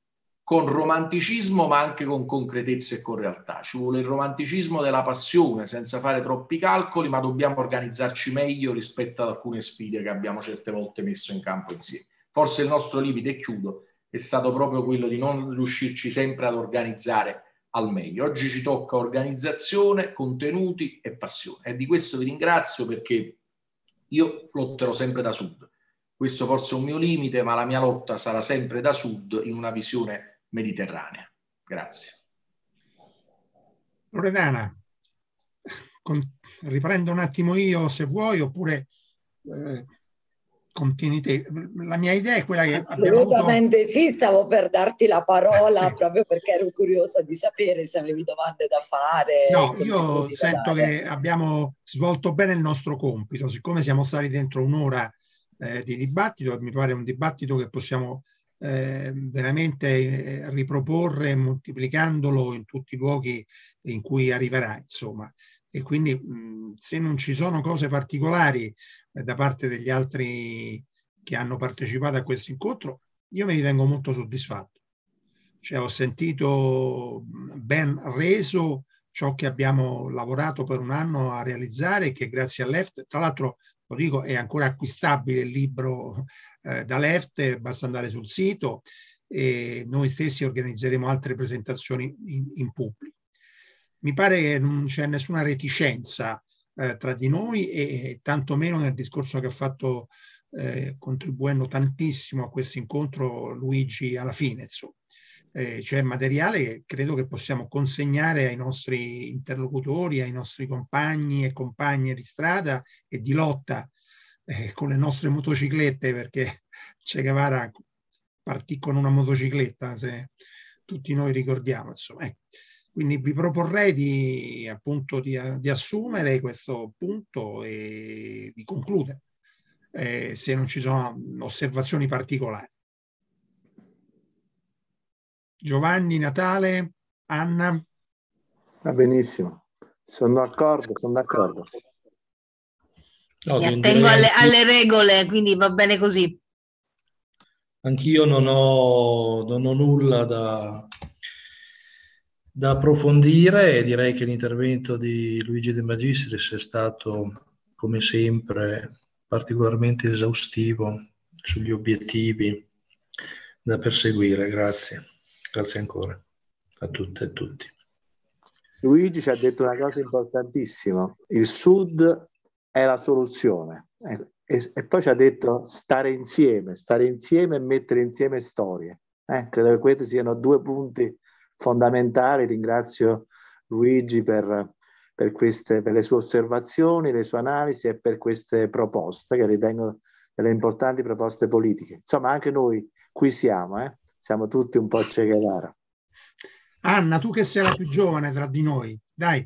con romanticismo, ma anche con concretezza e con realtà. Ci vuole il romanticismo della passione, senza fare troppi calcoli, ma dobbiamo organizzarci meglio rispetto ad alcune sfide che abbiamo certe volte messo in campo insieme. Forse il nostro limite, e chiudo, è stato proprio quello di non riuscirci sempre ad organizzare al meglio. Oggi ci tocca organizzazione, contenuti e passione. E di questo vi ringrazio, perché io lotterò sempre da Sud. Questo forse è un mio limite, ma la mia lotta sarà sempre da Sud in una visione mediterranea. Grazie.
Loredana, riprendo un attimo io se vuoi, oppure continui te. La mia idea è quella che
assolutamente avuto... sì, stavo per darti la parola
sì.
Proprio perché ero curiosa di sapere se avevi domande da fare.
No, io sento che abbiamo svolto bene il nostro compito, siccome siamo stati dentro un'ora di dibattito. Mi pare un dibattito che possiamo veramente riproporre, moltiplicandolo in tutti i luoghi in cui arriverà, insomma. E quindi se non ci sono cose particolari da parte degli altri che hanno partecipato a questo incontro, io mi ritengo molto soddisfatto. Cioè, ho sentito ben reso ciò che abbiamo lavorato per un anno a realizzare, che grazie all'EFT, tra l'altro lo dico, è ancora acquistabile il libro da Left, basta andare sul sito, e noi stessi organizzeremo altre presentazioni in pubblico. Mi pare che non c'è nessuna reticenza tra di noi, e tantomeno nel discorso che ha fatto contribuendo tantissimo a questo incontro Luigi alla fine, insomma. cioè materiale che credo che possiamo consegnare ai nostri interlocutori, ai nostri compagni e compagne di strada e di lotta con le nostre motociclette, perché Che Guevara partì con una motocicletta, se tutti noi ricordiamo, insomma. Quindi vi proporrei appunto di assumere questo punto e di concludere, se non ci sono osservazioni particolari. Giovanni, Natale, Anna?
Va benissimo, sono d'accordo.
No, mi attengo alle regole, quindi va bene così.
Anch'io non ho nulla da approfondire, e direi che l'intervento di Luigi De Magistris è stato, come sempre, particolarmente esaustivo sugli obiettivi da perseguire. Grazie ancora a tutte e tutti.
Luigi ci ha detto una cosa importantissima: il Sud è la soluzione, e poi ci ha detto stare insieme e mettere insieme storie. Credo che questi siano due punti fondamentali. Ringrazio Luigi per le sue osservazioni, le sue analisi e per queste proposte, che ritengo delle importanti proposte politiche. Insomma, anche noi qui siamo tutti un po' Che Guevara.
Anna, tu che sei la più giovane tra di noi, dai.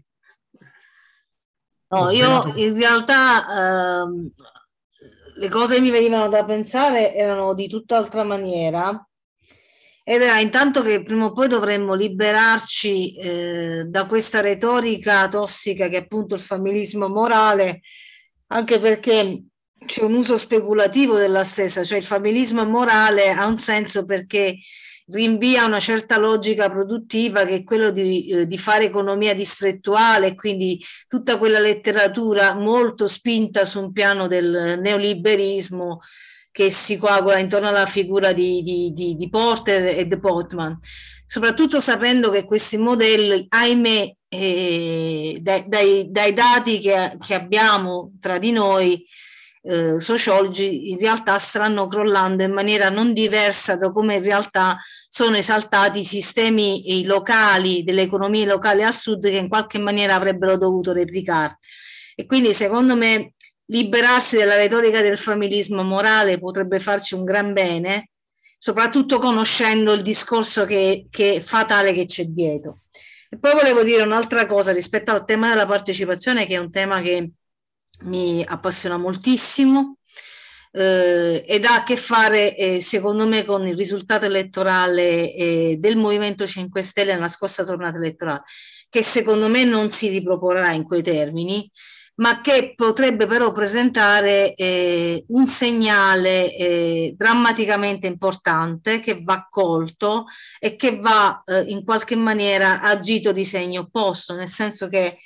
No, io in realtà le cose che mi venivano da pensare erano di tutt'altra maniera, ed era intanto che prima o poi dovremmo liberarci da questa retorica tossica che è appunto il familismo morale, anche perché c'è un uso speculativo della stessa, cioè il familismo morale ha un senso perché rinvia a una certa logica produttiva, che è quello di fare economia distrettuale, quindi tutta quella letteratura molto spinta su un piano del neoliberismo che si coagula intorno alla figura di Porter e di Portman, soprattutto sapendo che questi modelli, ahimè, dai dati che abbiamo tra di noi, sociologi, in realtà stanno crollando in maniera non diversa da come in realtà sono esaltati i sistemi locali, delle economie locali a sud, che in qualche maniera avrebbero dovuto replicare. E quindi secondo me liberarsi dalla retorica del familismo morale potrebbe farci un gran bene, soprattutto conoscendo il discorso che fatale che c'è dietro. E poi volevo dire un'altra cosa rispetto al tema della partecipazione, che è un tema che mi appassiona moltissimo ed ha a che fare secondo me con il risultato elettorale del Movimento 5 Stelle nella scorsa tornata elettorale, che secondo me non si riproporrà in quei termini, ma che potrebbe però presentare un segnale drammaticamente importante, che va colto e che va in qualche maniera agito di segno opposto, nel senso che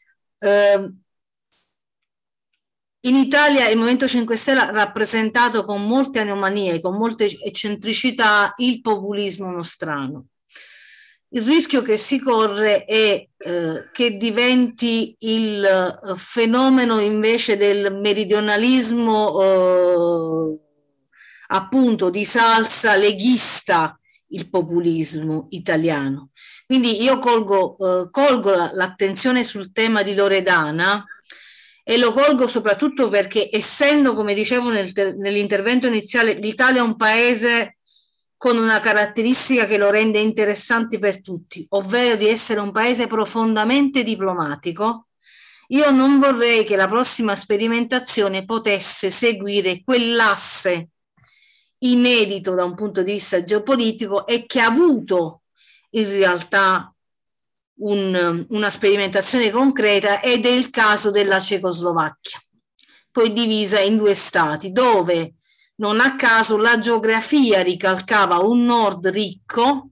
in Italia il Movimento 5 Stelle ha rappresentato con molte anomalie, con molte eccentricità, il populismo nostrano. Il rischio che si corre è che diventi il fenomeno invece del meridionalismo appunto di salsa leghista, il populismo italiano. Quindi io colgo l'attenzione sul tema di Loredana, e lo colgo soprattutto perché, essendo, come dicevo nell'intervento iniziale, l'Italia è un paese con una caratteristica che lo rende interessante per tutti, ovvero di essere un paese profondamente diplomatico. Io non vorrei che la prossima sperimentazione potesse seguire quell'asse inedito da un punto di vista geopolitico e che ha avuto in realtà una sperimentazione concreta, ed è il caso della Cecoslovacchia, poi divisa in due stati, dove non a caso la geografia ricalcava un nord ricco,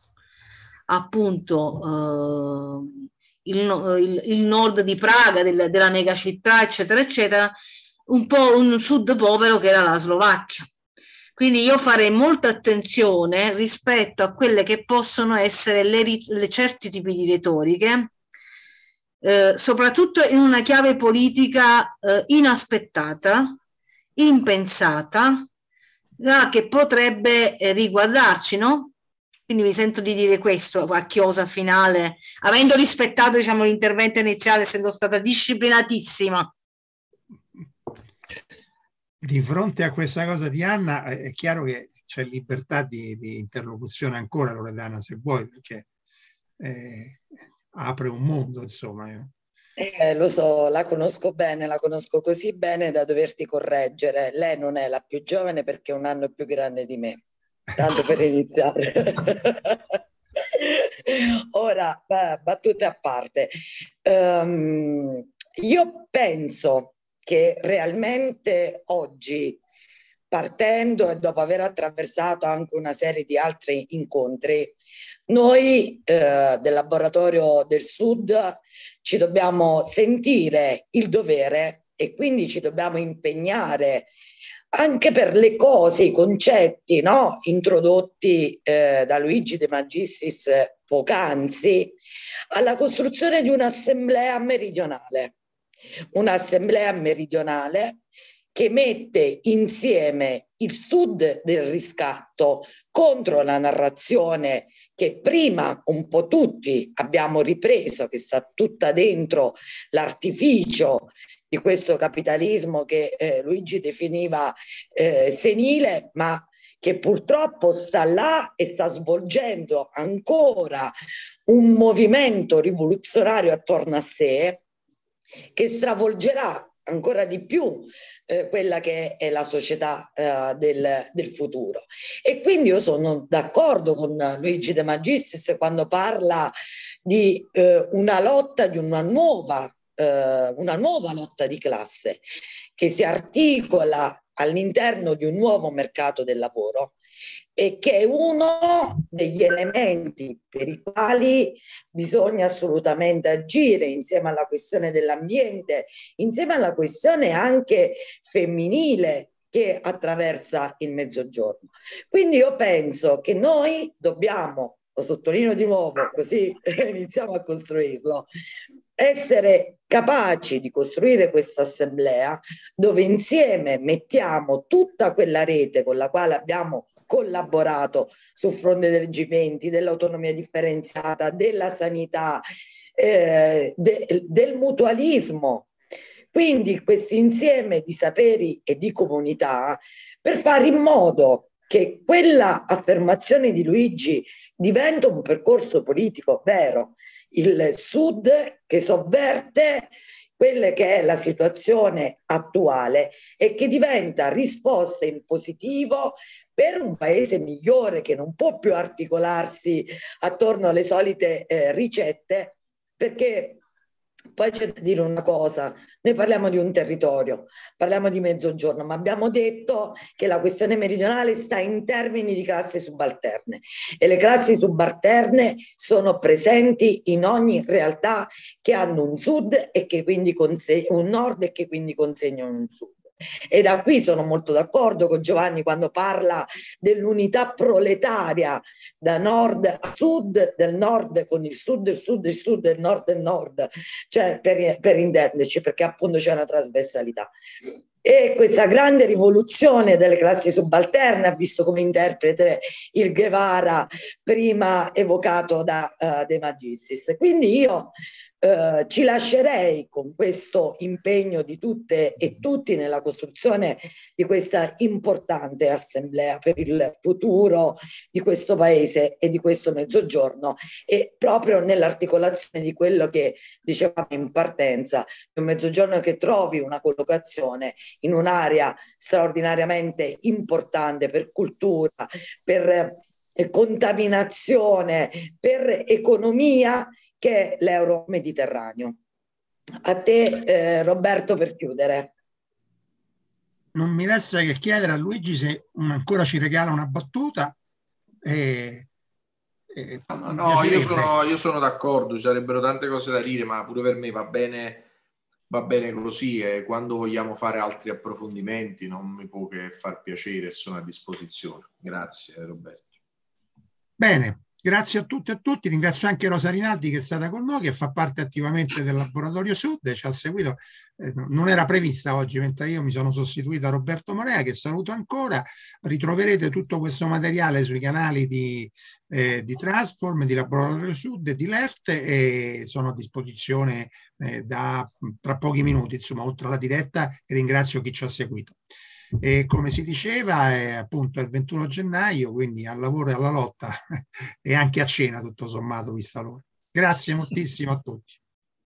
appunto il nord di Praga, della megacittà, eccetera, eccetera, un po' un sud povero che era la Slovacchia. Quindi io farei molta attenzione rispetto a quelle che possono essere le certi tipi di retoriche, soprattutto in una chiave politica inaspettata, impensata, che potrebbe riguardarci, no? Quindi mi sento di dire questo a chiosa finale, avendo rispettato, diciamo, l'intervento iniziale, essendo stata disciplinatissima.
Di fronte a questa cosa di Anna è chiaro che c'è libertà di interlocuzione ancora, Loredana, se vuoi, perché apre un mondo, insomma.
Lo so, la conosco bene, la conosco così bene da doverti correggere. Lei non è la più giovane perché è un anno più grande di me, tanto per iniziare. Ora, battute a parte, io penso che realmente oggi, partendo e dopo aver attraversato anche una serie di altri incontri, noi del Laboratorio del Sud ci dobbiamo sentire il dovere e quindi ci dobbiamo impegnare anche per le cose, i concetti, no? Introdotti da Luigi De Magistris poc'anzi, alla costruzione di un'assemblea meridionale. Un'assemblea meridionale che mette insieme il Sud del riscatto contro la narrazione che prima un po' tutti abbiamo ripreso, che sta tutta dentro l'artificio di questo capitalismo che Luigi definiva senile, ma che purtroppo sta là e sta svolgendo ancora un movimento rivoluzionario attorno a sé che stravolgerà ancora di più quella che è la società del futuro. E quindi io sono d'accordo con Luigi De Magistris quando parla di una lotta, di una nuova lotta di classe che si articola all'interno di un nuovo mercato del lavoro e che è uno degli elementi per i quali bisogna assolutamente agire insieme alla questione dell'ambiente, insieme alla questione anche femminile che attraversa il Mezzogiorno. Quindi io penso che noi dobbiamo, lo sottolineo di nuovo così iniziamo a costruirlo, essere capaci di costruire questa assemblea dove insieme mettiamo tutta quella rete con la quale abbiamo collaborato sul fronte dei reggimenti, dell'autonomia differenziata, della sanità, del mutualismo. Quindi questo insieme di saperi e di comunità per fare in modo che quella affermazione di Luigi diventa un percorso politico vero, il Sud che sovverte quella che è la situazione attuale e che diventa risposta in positivo per un paese migliore che non può più articolarsi attorno alle solite ricette, perché poi c'è da dire una cosa, noi parliamo di un territorio, parliamo di Mezzogiorno, ma abbiamo detto che la questione meridionale sta in termini di classi subalterne e le classi subalterne sono presenti in ogni realtà che hanno un sud e che quindi un nord e che quindi consegnano un sud. E da qui sono molto d'accordo con Giovanni quando parla dell'unità proletaria da nord a sud, del nord con il sud, il sud, il sud, il nord, cioè per intenderci, perché appunto c'è una trasversalità. E questa grande rivoluzione delle classi subalterne ha visto come interprete il Guevara prima evocato da De Magistris. Quindi io ci lascerei con questo impegno di tutte e tutti nella costruzione di questa importante assemblea per il futuro di questo paese e di questo Mezzogiorno e proprio nell'articolazione di quello che dicevamo in partenza, un Mezzogiorno che trovi una collocazione in un'area straordinariamente importante per cultura, per contaminazione, per economia, che è l'Euro-Mediterraneo. A te Roberto per chiudere.
Non mi resta che chiedere a Luigi se ancora ci regala una battuta.
No, io sono d'accordo, ci sarebbero tante cose da dire, ma pure per me va bene così e quando vogliamo fare altri approfondimenti non mi può che far piacere e sono a disposizione. Grazie Roberto.
Bene, Grazie a tutti e a tutti, ringrazio anche Rosa Rinaldi che è stata con noi, che fa parte attivamente del Laboratorio Sud e ci ha seguito, non era prevista oggi, mentre io mi sono sostituito a Roberto Morea, che saluto ancora. Ritroverete tutto questo materiale sui canali di Transform, di Laboratorio Sud e di Left, e sono a disposizione tra pochi minuti, insomma, oltre alla diretta, e ringrazio chi ci ha seguito. E come si diceva, appunto è il 21 gennaio, quindi al lavoro e alla lotta e anche a cena tutto sommato, vista l'ora. Grazie moltissimo a tutti.